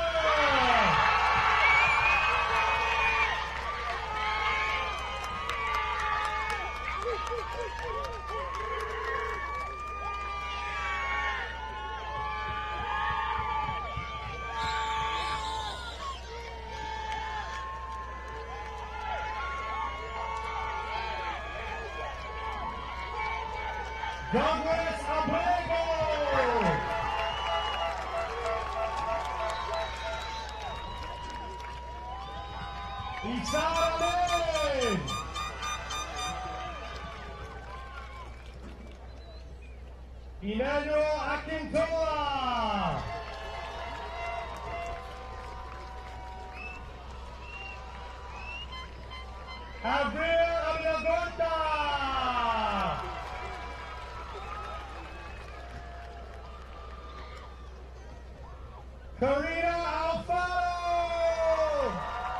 Douglas Abrego. Isara Ahmed. Emmanuel Akintola. Avril Abelagorta. Karina Alfaro.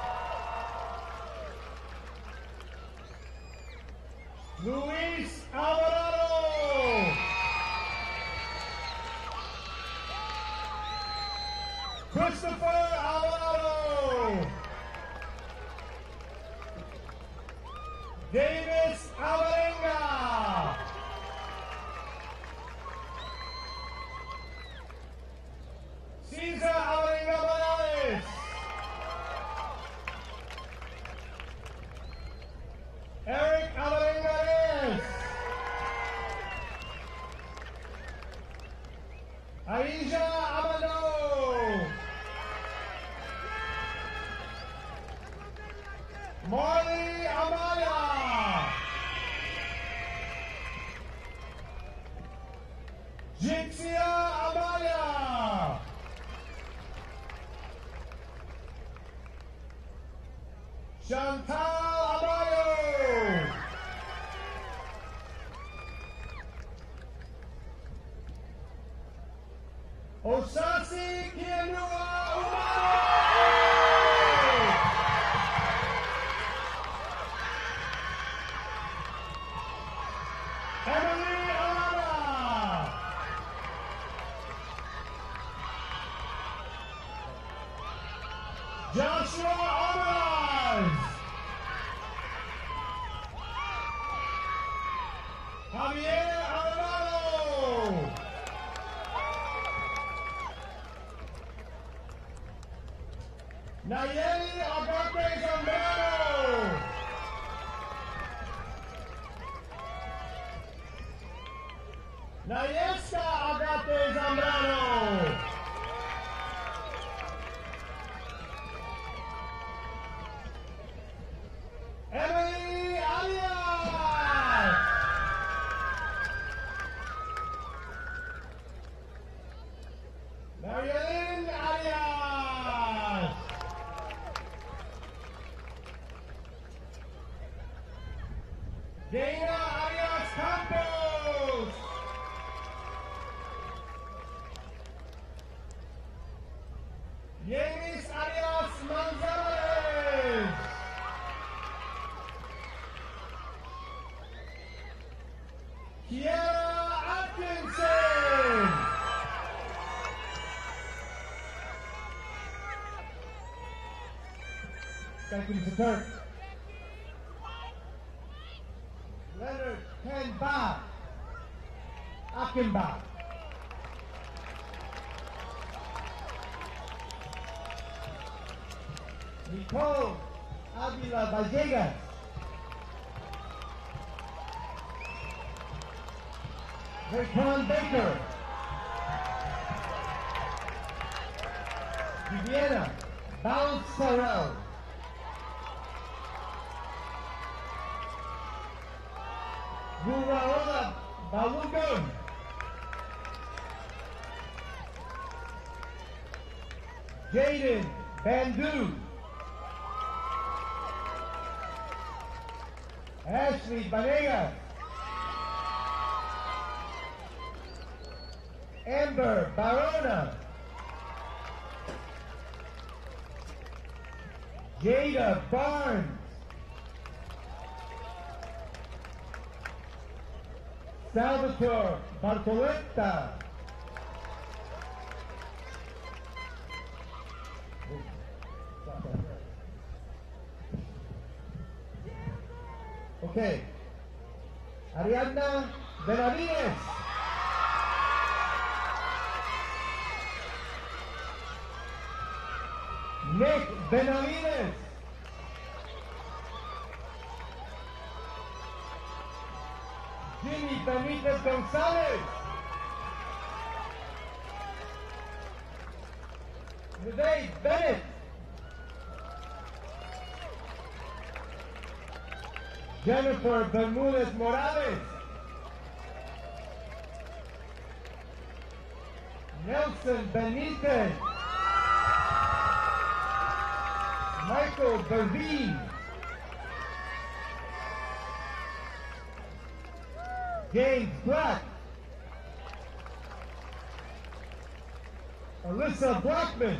Luis Alvarado. Christopher Alvarado. Davis Alvarenga. Cesar Alvarenga Morales. Eric Alvarenga Reyes. Aisha Amado. Marley Amaya. Jixia Amaya. Chantal Amayo. Osasi Kianua Umano. Emily Alana. Joshua Alvarez. Javier Alvarado. Nayeli Agarte Zambrano. Nayeska Agarte Zambrano. Emily Arias. Marilyn Arias. Dana Arias Campos. Yemis Arias Manzarez. Kiera Atkinson. Thank you, Mister Turk. Leonard Kenba. Akinba. Nicole Avila Villegas. Raquan Baker. Viviana Balsarel. Guraola Balugon. Jaden Bandu. Ashley Banegas. Amber Barona. Jada Barnes. Salvatore Bartoletta. Okay. Ariadna Benavides. Nick Benavides. Jimmy Benitez Gonzalez. Nivea Bennett. Jennifer Bermudez Morales. Nelson Benitez. Michael Berveen. James Black. Alyssa Blackman.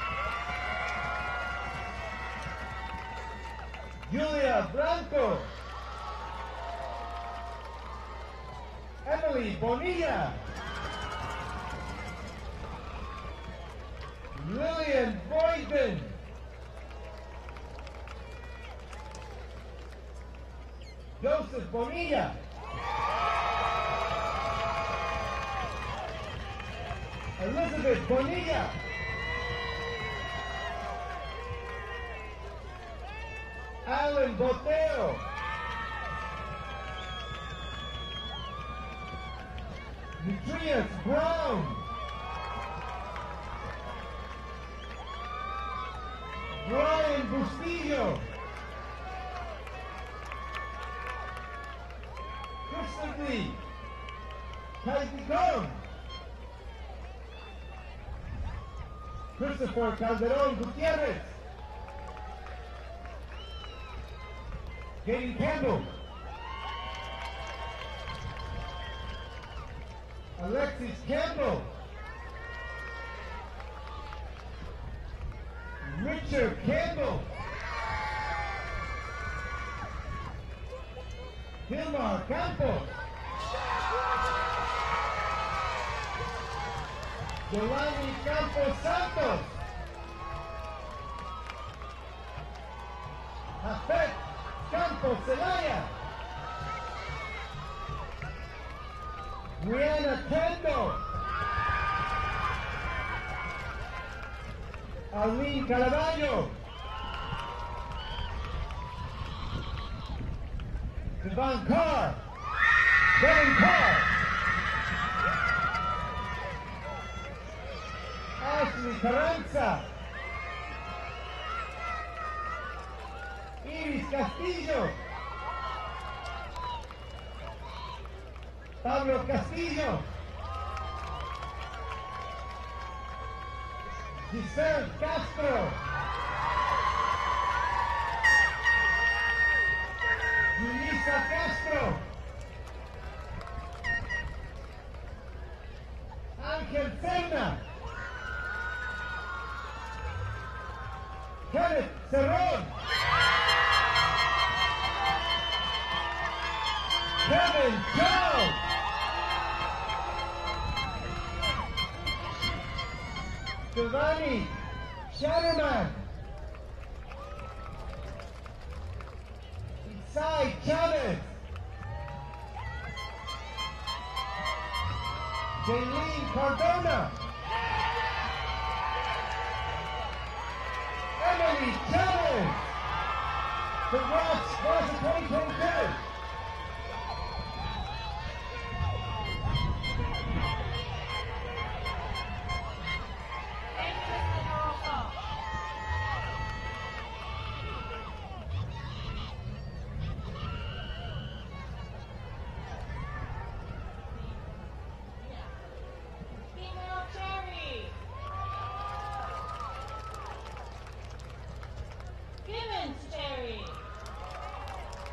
Julia Blanco. Emily Bonilla. Lillian Boyden. Joseph Bonilla. Elizabeth Bonilla. Alan Boteo. Detrius Brown. Brian Bustillo. Christopher Calderon. Christopher Calderon Gutierrez. Katie Campbell. Alexis Campbell. Richard Campbell. Gilmar Campos. Giovanni Campos Santos. Jafet Campos Zelaya. Rihanna Kendo. Arlene Caraballo. Devon Carr. Devon Carr. Ashley Carranza. Iris Castillo. Pablo Castillo. Giselle Castro. Yulisa Castro. Ángel Serna. Kenneth Cerrón. Kevin Charles. Giovanni Shatterman. C I H S. Jaylene Cardona. Emily Chavez. Congrats, class of twenty twenty-two. Female Cherry. Gibbons Cherry.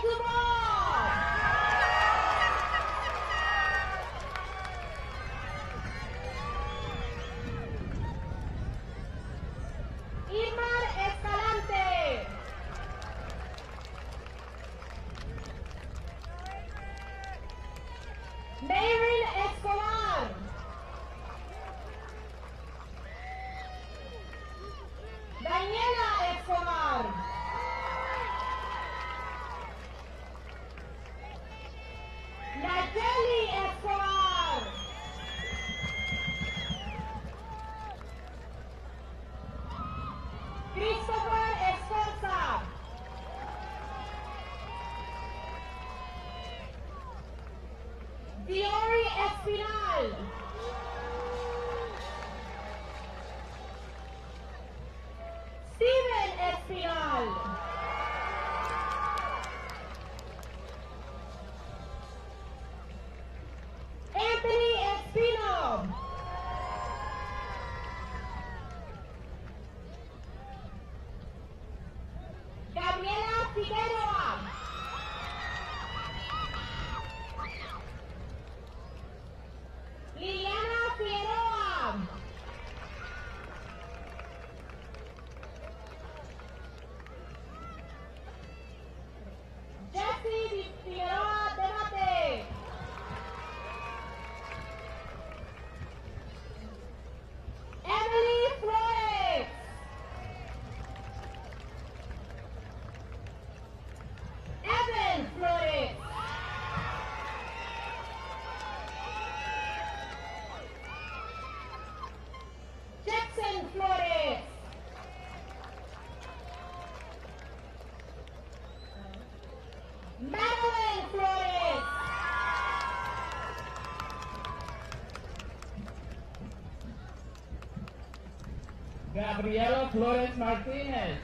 Beelzebub! Irmar Escalante. Mayrin Escobar. Daniela Escobar. Nayeli Escobar. Christopher Escorza. Diori Espinal. Steven Espinal. Anthony Espino. Gabriela Figueroa. Liliana Figueroa. Jessie Figueroa Debate. Emily Flores. Evan Flores. Jackson Flores. Madeline Flores. Gabriela Flores Martinez.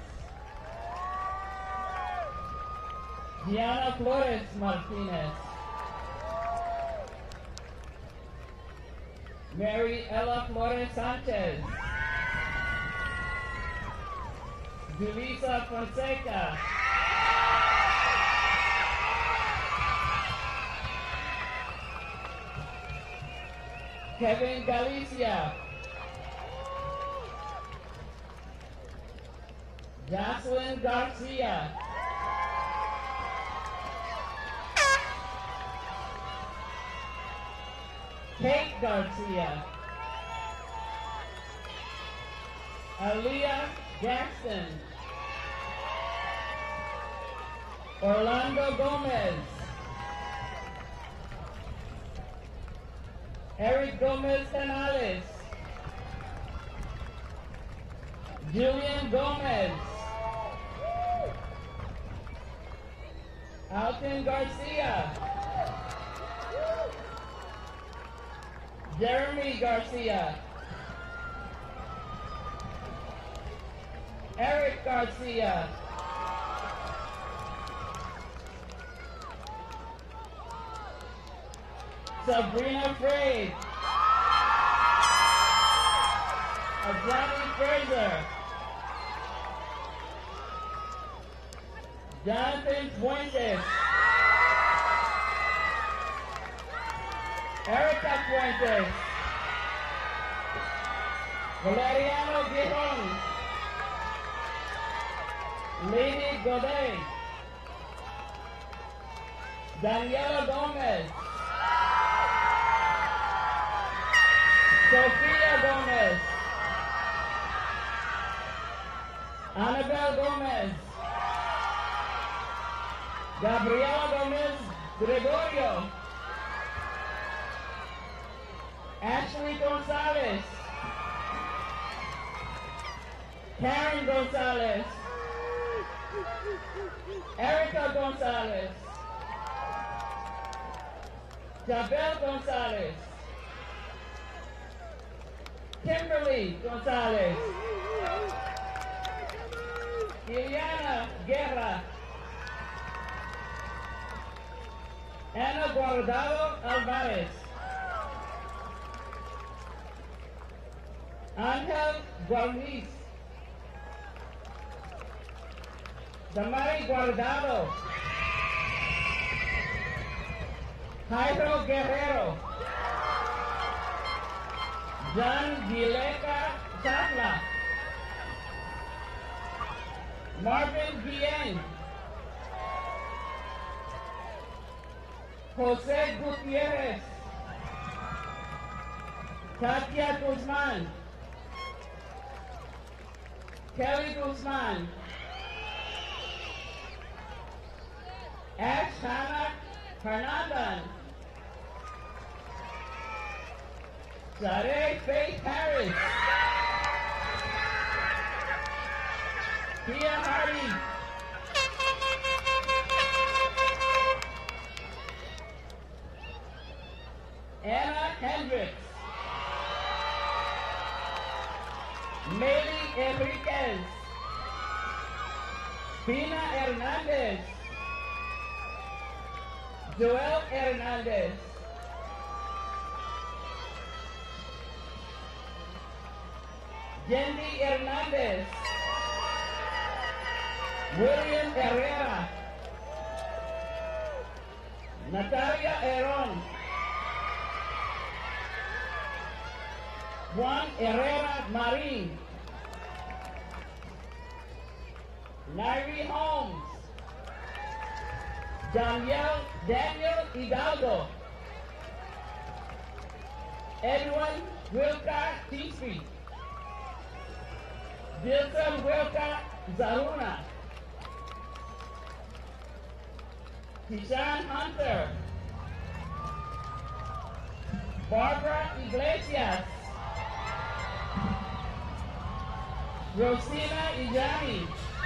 Diana Flores Martinez. Mary Ella Flores Sanchez. Julissa Fonseca. Kevin Galicia. Jocelyn Garcia. Kate Garcia. Aaliyah Jackson. Orlando Gomez. Eric Gomez Canales. Julian Gomez. Alton Garcia. Jeremy Garcia. Eric Garcia. Sabrina Frey. Johnny Fraser. Jonathan Fuentes. Erica Fuentes. Valeriano Giron. Lady Godet. Daniela Gomez. Sofia Gomez. Annabelle Gomez. Gabriela Gomez Gregorio. Ashley Gonzalez. Karen Gonzalez. Erica Gonzalez. Jabel Gonzalez. Kimberly Gonzalez. Ileana Guerra. Ana Guardado Alvarez. Angel Guarniz. Damari Guardado. Jairo Guerrero. John Dileka Safla. Marvin Guillen. Jose Gutierrez. Katia Guzman. Kelly Guzman. Ash Hannah Hernandez. Sare Faith Harris. Tia Hardy. Anna Hendricks. Mary Enriquez. Pina Hernandez. Joel Hernandez. Yendi Hernandez. William Herrera. Natalia Heron. Juan Herrera Marin. Larry Holmes. Daniel Daniel Hidalgo. Edwin Wilka Teesby. Wilson Wilka Zaruna. Kishan Hunter. Barbara Iglesias. Rosina Ijani.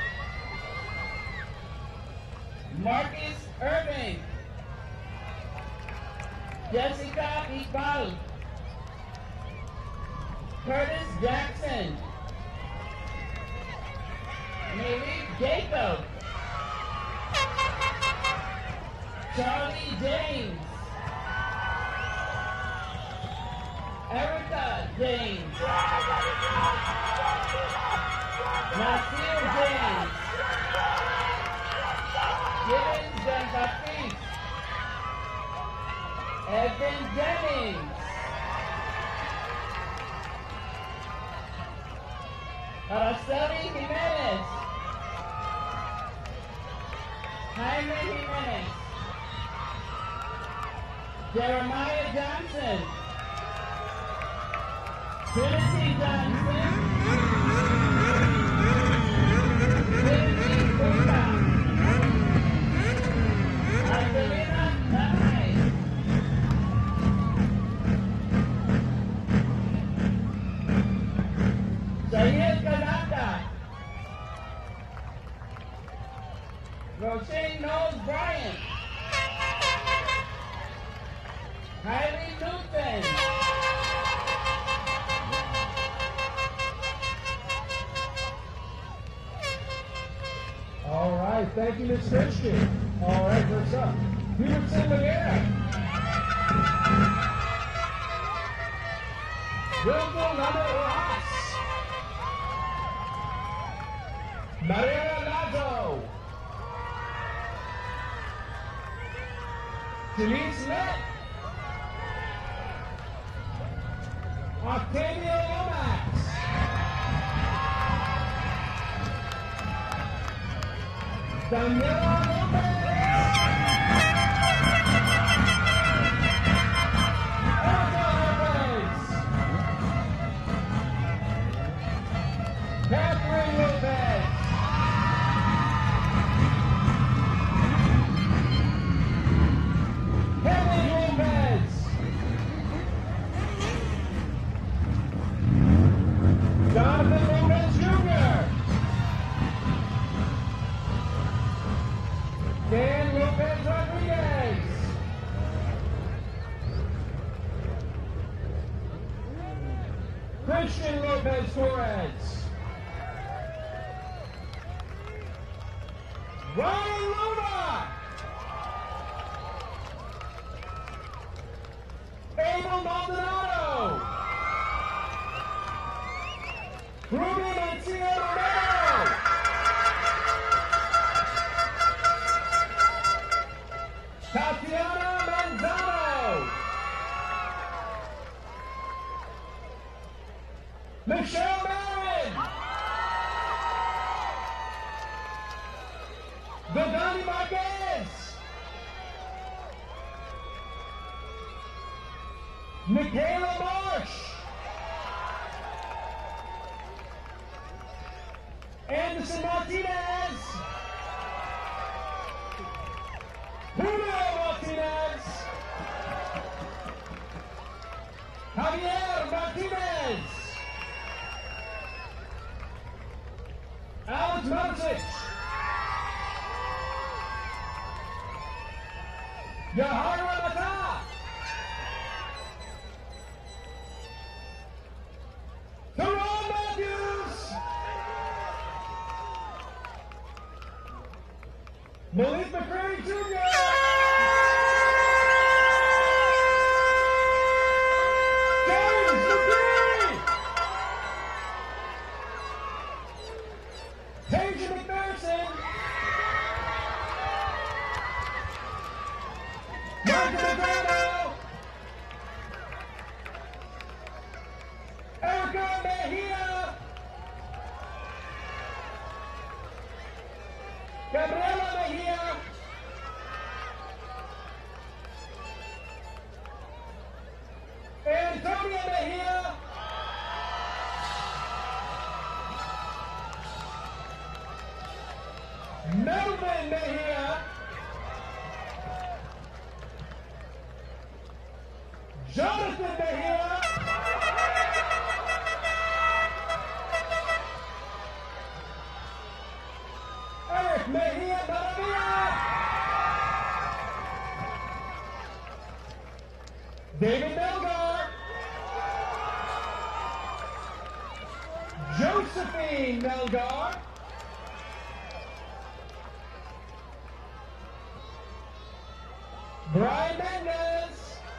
Marcus Irving. Jessica Iqbal. Curtis Jackson. Malik Jacob. Charlie James. Erica James. Nasir James. Gibbons Jean-Baptiste. Evan Jennings. Araceli Jimenez. Jaime Jimenez. Jeremiah Johnson. Trinity Johnson. Trinity Kuka. Angelina Tanay. Sayed Kadata. Roshane Knowles Bryant. Kylie Newton. All right, thank you, Miz Christian. All right, what's up? Hubert Silvera. Wilco Rojas. Maria Lazo. Denise Smith. Octavio Lomax. Daniela Lopez. Erica Lopez. Catherine Lopez. Kevin Lopez. Jonathan Lopez Junior Dan Lopez Rodriguez. Christian Lopez Torres. Ryan Luna. Abel Maldonado. Ruby Mancia Romero. Tatiana Manzano. Johnny Marquez. Michaela Marsh. Anderson Martinez. Julio Martinez. Javier Martinez. Alex Marcic. Yahara Mata. Teron Matthews. Malik McCreary Junior James McCreary. Tasia McPherson. Michael Medrano. Erica Mejia. Gabriela Mejia. Antonia Mejia. Melvin Mejia. Jonathan Mejia. Eric Mejia Maravilla. David Melgar. Josephine Melgar. Brian Mendez.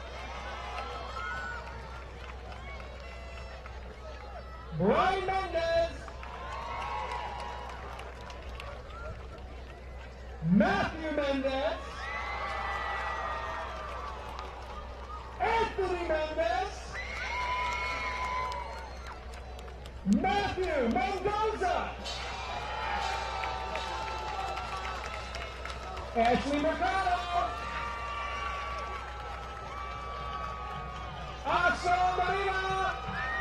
Brian Mendez. Matthew Mendez. Anthony Mendez. Matthew Mendoza. Ashley Mercado. Axel Marina.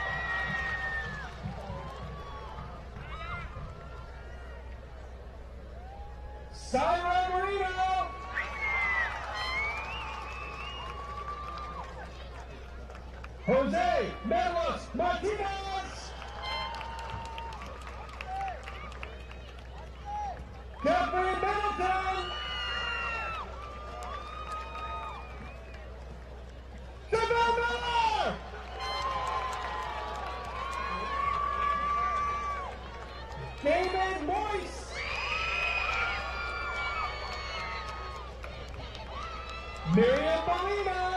Syra Marino. Jose Melos Martinez. Catherine Middleton. Jamal Miller. David Moyce. Miriam Molina.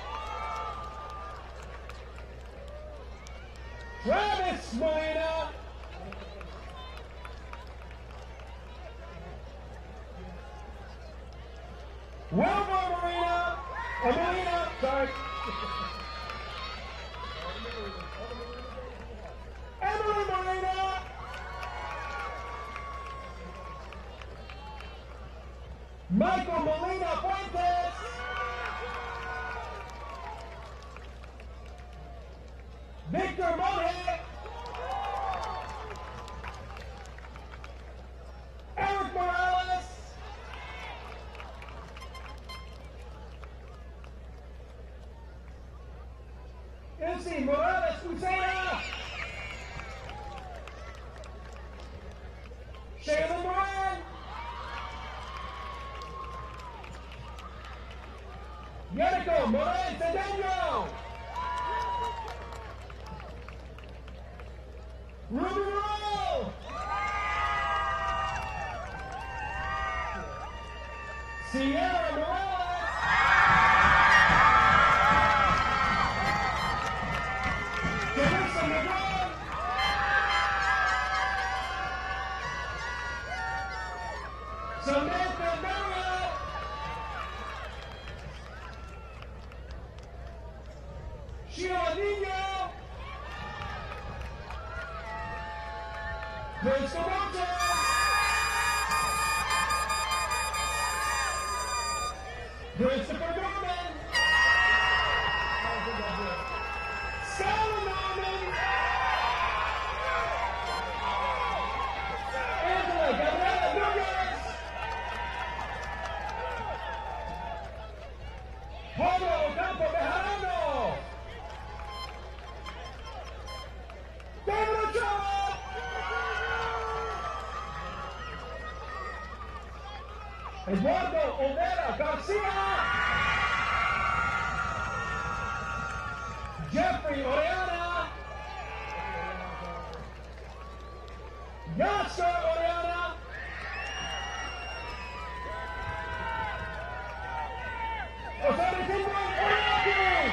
Travis Molina. Wilbur Marina. Uh, Molina, sorry. Emily Molina. Michael Molina Fuentes. Victor Mohe. Eric Morales. Izzy Morales Usena. Shayla Moran. Yerico Moran Cedeno. Ruby Roll. Sierra Morales. Teresa McGraw. Samantha Mario. Sheila Nino. Chris Camonte. Christopher Norman. Sarah Norman. Angela Gabriela Nunez. Pablo Ocampo Bejarano. Pedro Ochoa. Eduardo Olvera Garcia. Jeffrey Oriana. Yasser Oriana. Osorio Timber Oriaki.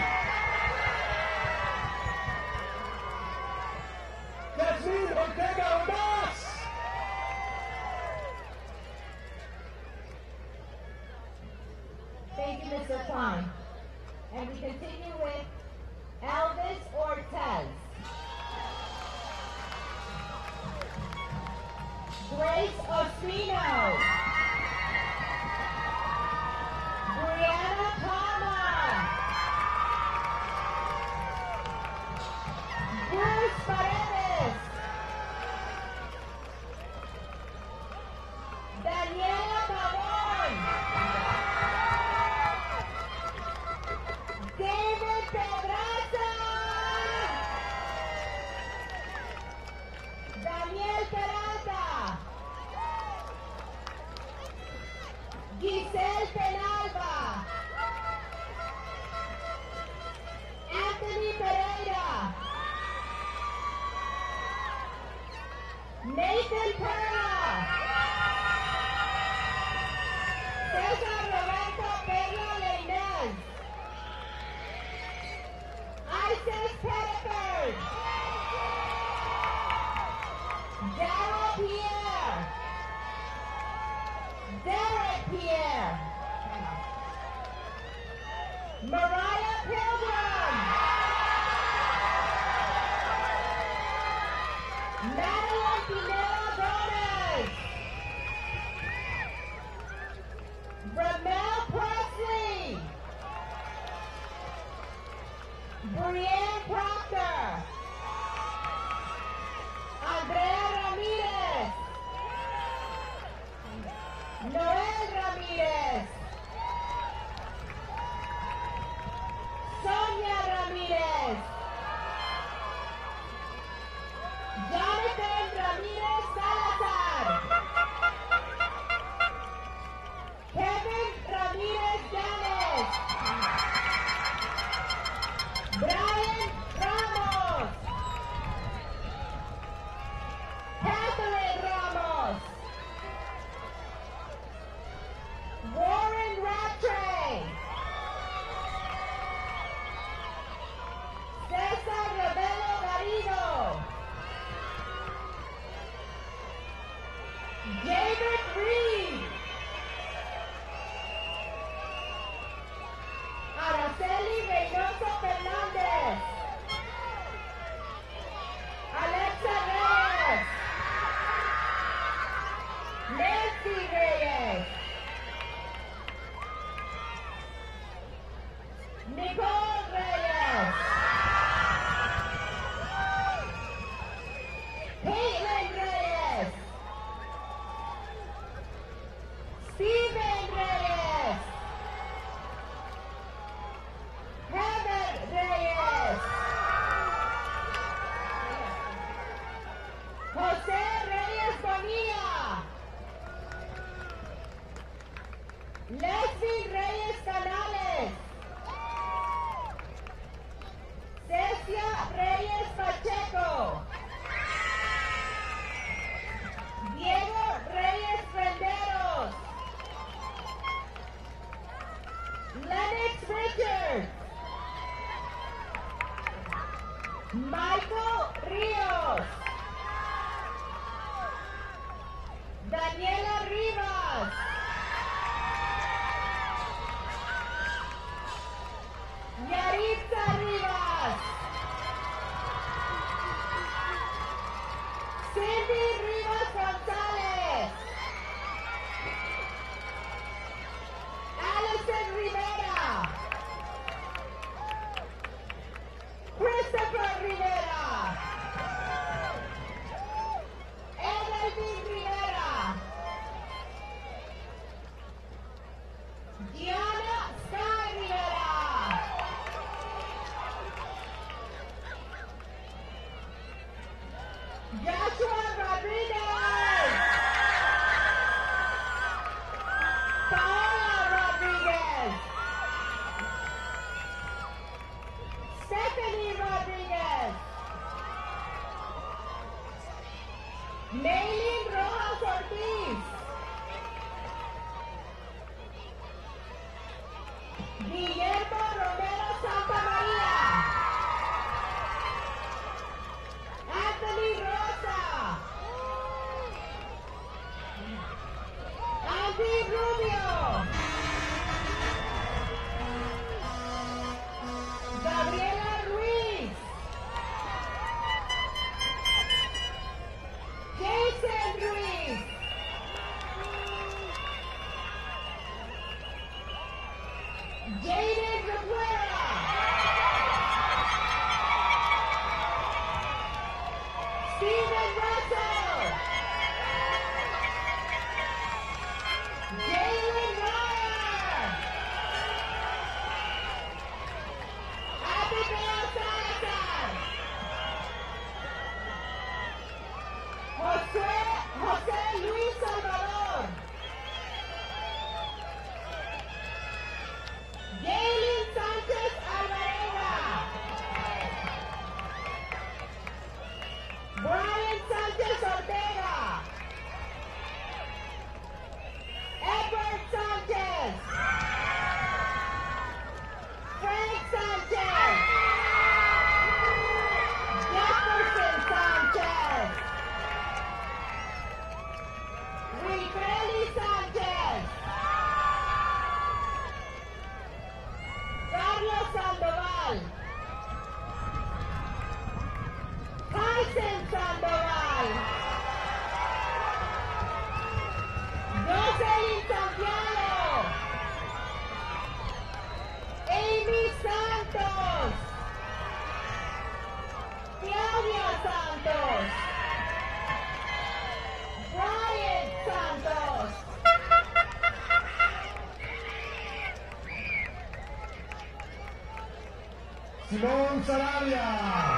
Jasmine Ortega Ordaz. Thank you, Mister Klein. And we continue with Elvis Ortez. Grace Ospino. Brianna Palma. Bruce Paredes. Daniela Pavón. David Pedraza. Daniel Peralta. Giselle Penalba. Anthony Pereira. Nathan Perla. Cesar Roberto Perla Leynez. Isis Pettiford. Darrell Pierre. Derek Pierre. Mariah Pilgrim. Madeline Pinero Gomez. Ramel Presley. Brienne Proctor. Andrea Ramirez. Noel Ramirez. Sonia Ramirez. Jonathan Ramirez Salazar. Kevin Ramirez Llanes. Brian Ramos. Catherine Ramos. Warren Rattray. Cesar Rebelo Garrido. David Reed. Araceli Reynoso Fernández. Alexa Reyes. Nancy Reyes. Nicole Reyes. Caitlin Reyes. Steven Reyes. Heather Reyes. José Reyes Bonilla. Leslie Reyes Canales. Cecia Reyes Pacheco. Diego Reyes Renderos. Lennox Richards. Michael Rios. Daniela Rivas. Yaritza Rivas. Cindy Rivas González. Allison Rivera. Gianna Sky Rivera. Joshua Rodriguez. Paola Rodriguez. Stephanie Rodriguez. Maylin Rojas Ortiz. Guillermo Romero Santa Maria. Anthony Rosa. Andy Rubio. Gabriela Ruiz. Jason Ruiz. Jaden Reguera. Steven Russell. Jalen Ryan. Abigail Salazar. José, José Luis Salvador. Galen Sánchez Alvarega. Brian Sánchez Ortega. Edward Sánchez. Frank Sánchez. Jefferson Sánchez. Wilfredi Sánchez. Carlos Sandoval. Tyson Sandoval. Jocelyn Santiago. Amy Santos. Claudia Santos. Brian Santos. Simón Sarabia.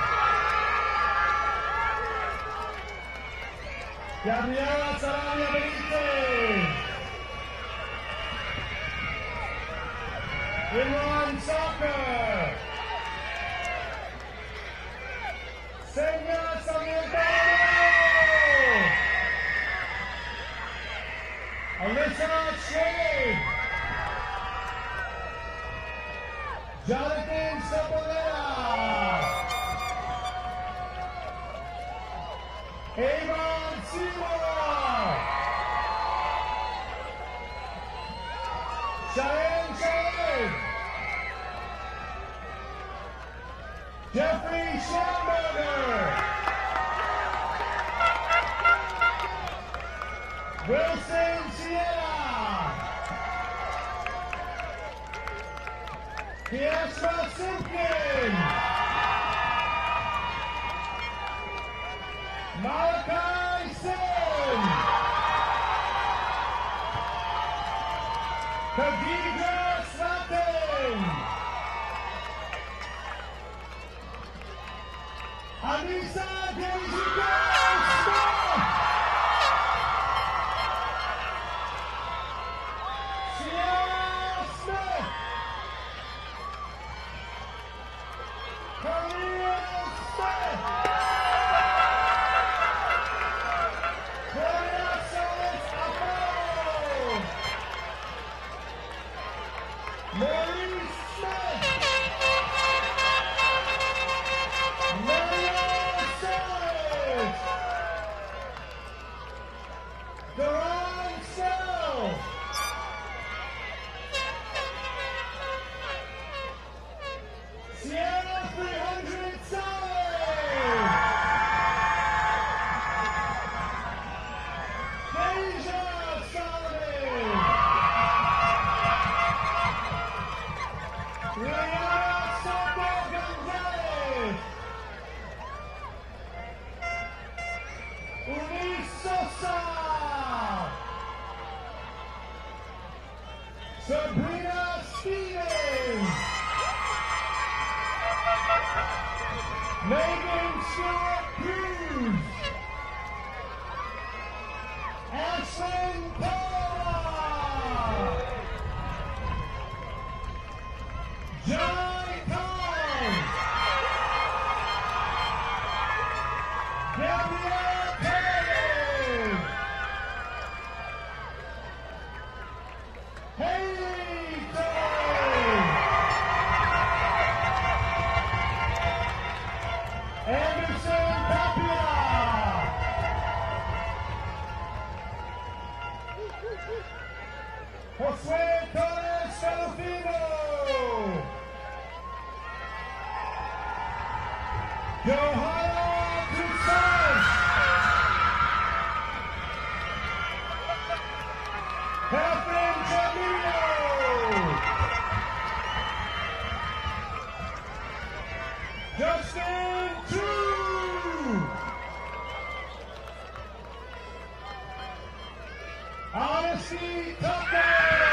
Gabriela Sarabia Benítez. Imran Soccer. Senya Samantha. Alyssa Shade. Jonathan Sepulveda. Avon Seymour. Cheyenne Cheyenne. Jeffrey Schamberger. Wilson Sierra. Kiesma Simpkins. Malachi Sin. Khadija Slatton. Anissa Daisy Smith. Sierra Smith. Maria Smith. Gloria Solis Apollo. Maurice Smith. Maria Solis. Sabrina Stevens. Megan Stewart Hughes. Ashlyn Paula. John Collins. Gabrielle Perry. Haley Perry. Anderson Tapia. Josue Torres Salufino. Johanna Toussaint. Catherine Jamino. Justin True. Odyssey Tucker.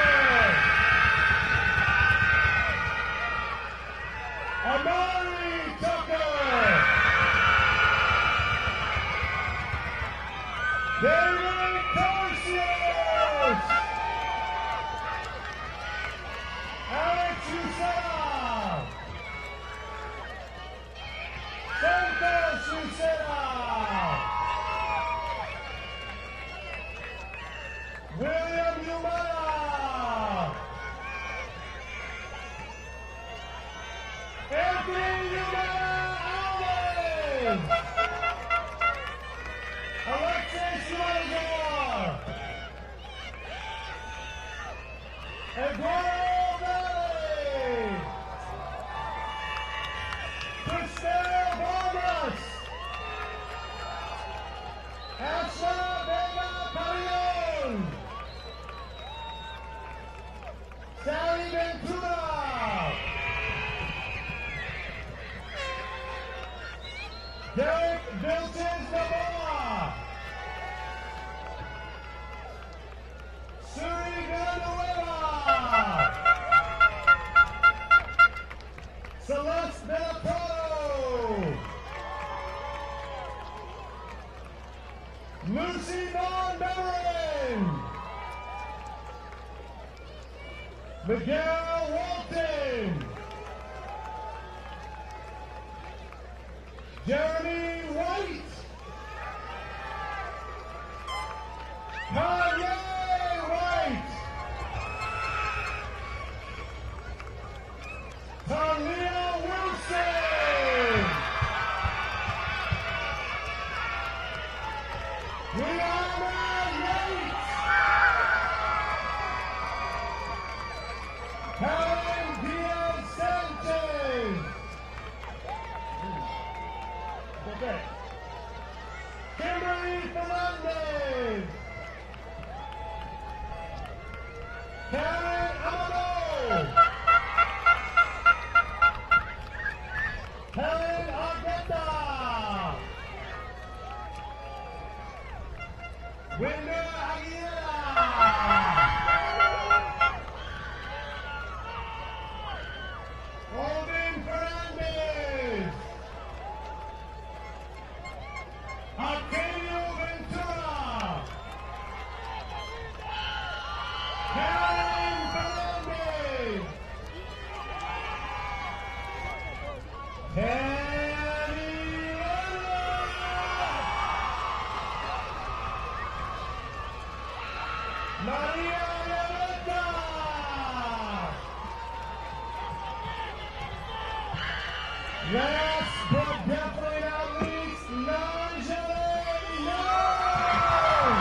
Amari Tucker. David Tarsius. Alex Lucena. Santos Lucena. William Humana. Anthony Humana Allen. Alexis Schweizer. Eduardo Valley. Christelle Vargas. Asha Vega Parion. Sally Ventura. Derek Vilches Naboa. Suri Villanueva. Celeste Bellato. Lucy Von Beveren. Miguel Walton. Jeremy White. Kanye White. Talia Wilson. Rihanna Yates. Helen Diaz Sanchez. Okay. Kimberly Fernandez. Karen Amado. Helen Argueta. Winda Aguilera. Golden Fernandez. Arcadio Ventura. Karen Fernandez. Kenny Leonard. Maria Violeta. Last but definitely not least, Najee Young.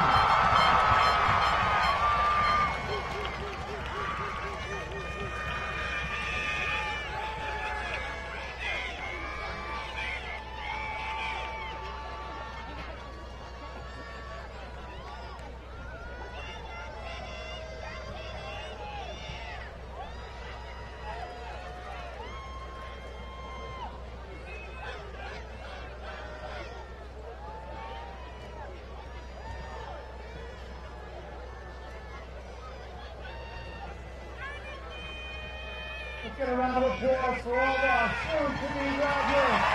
Let's get a round of applause for all our soon-to-be graduates.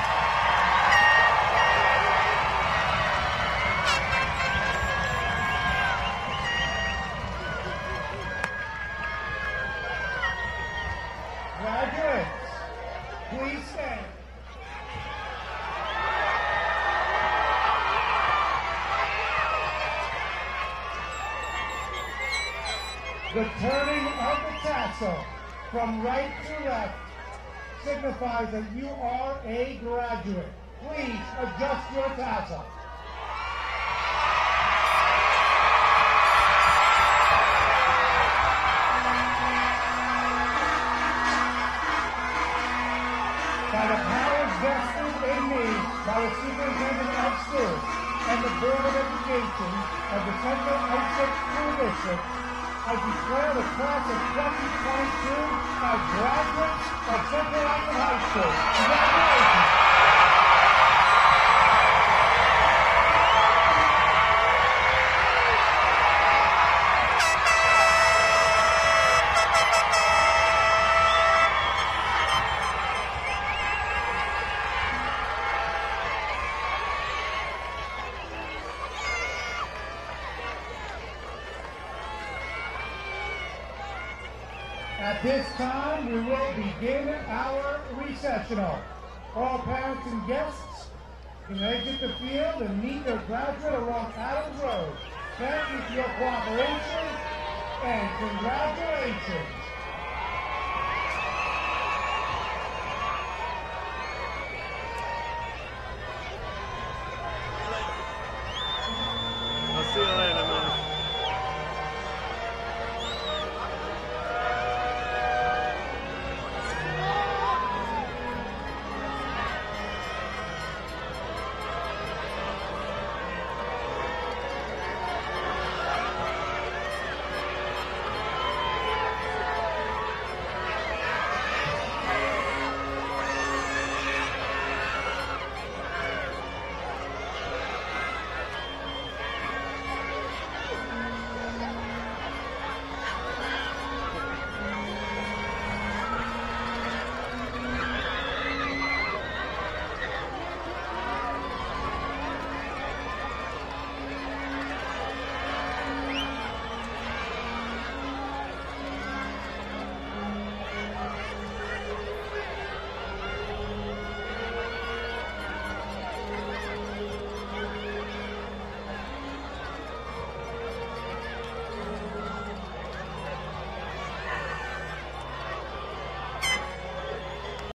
Graduates, please stand. The turning of the tassel from right to left signifies that you are a graduate. Please adjust your tassel. By the powers vested in me by the Superintendent of Schools and the Board of Education of the Central Islip School District, I declare the class of twenty twenty-two as graduates of Central Islip High School. Congratulations. At this time, we will begin our recessional. All parents and guests can exit the field and meet their graduate along Adams Road. Thank you for your cooperation and congratulations.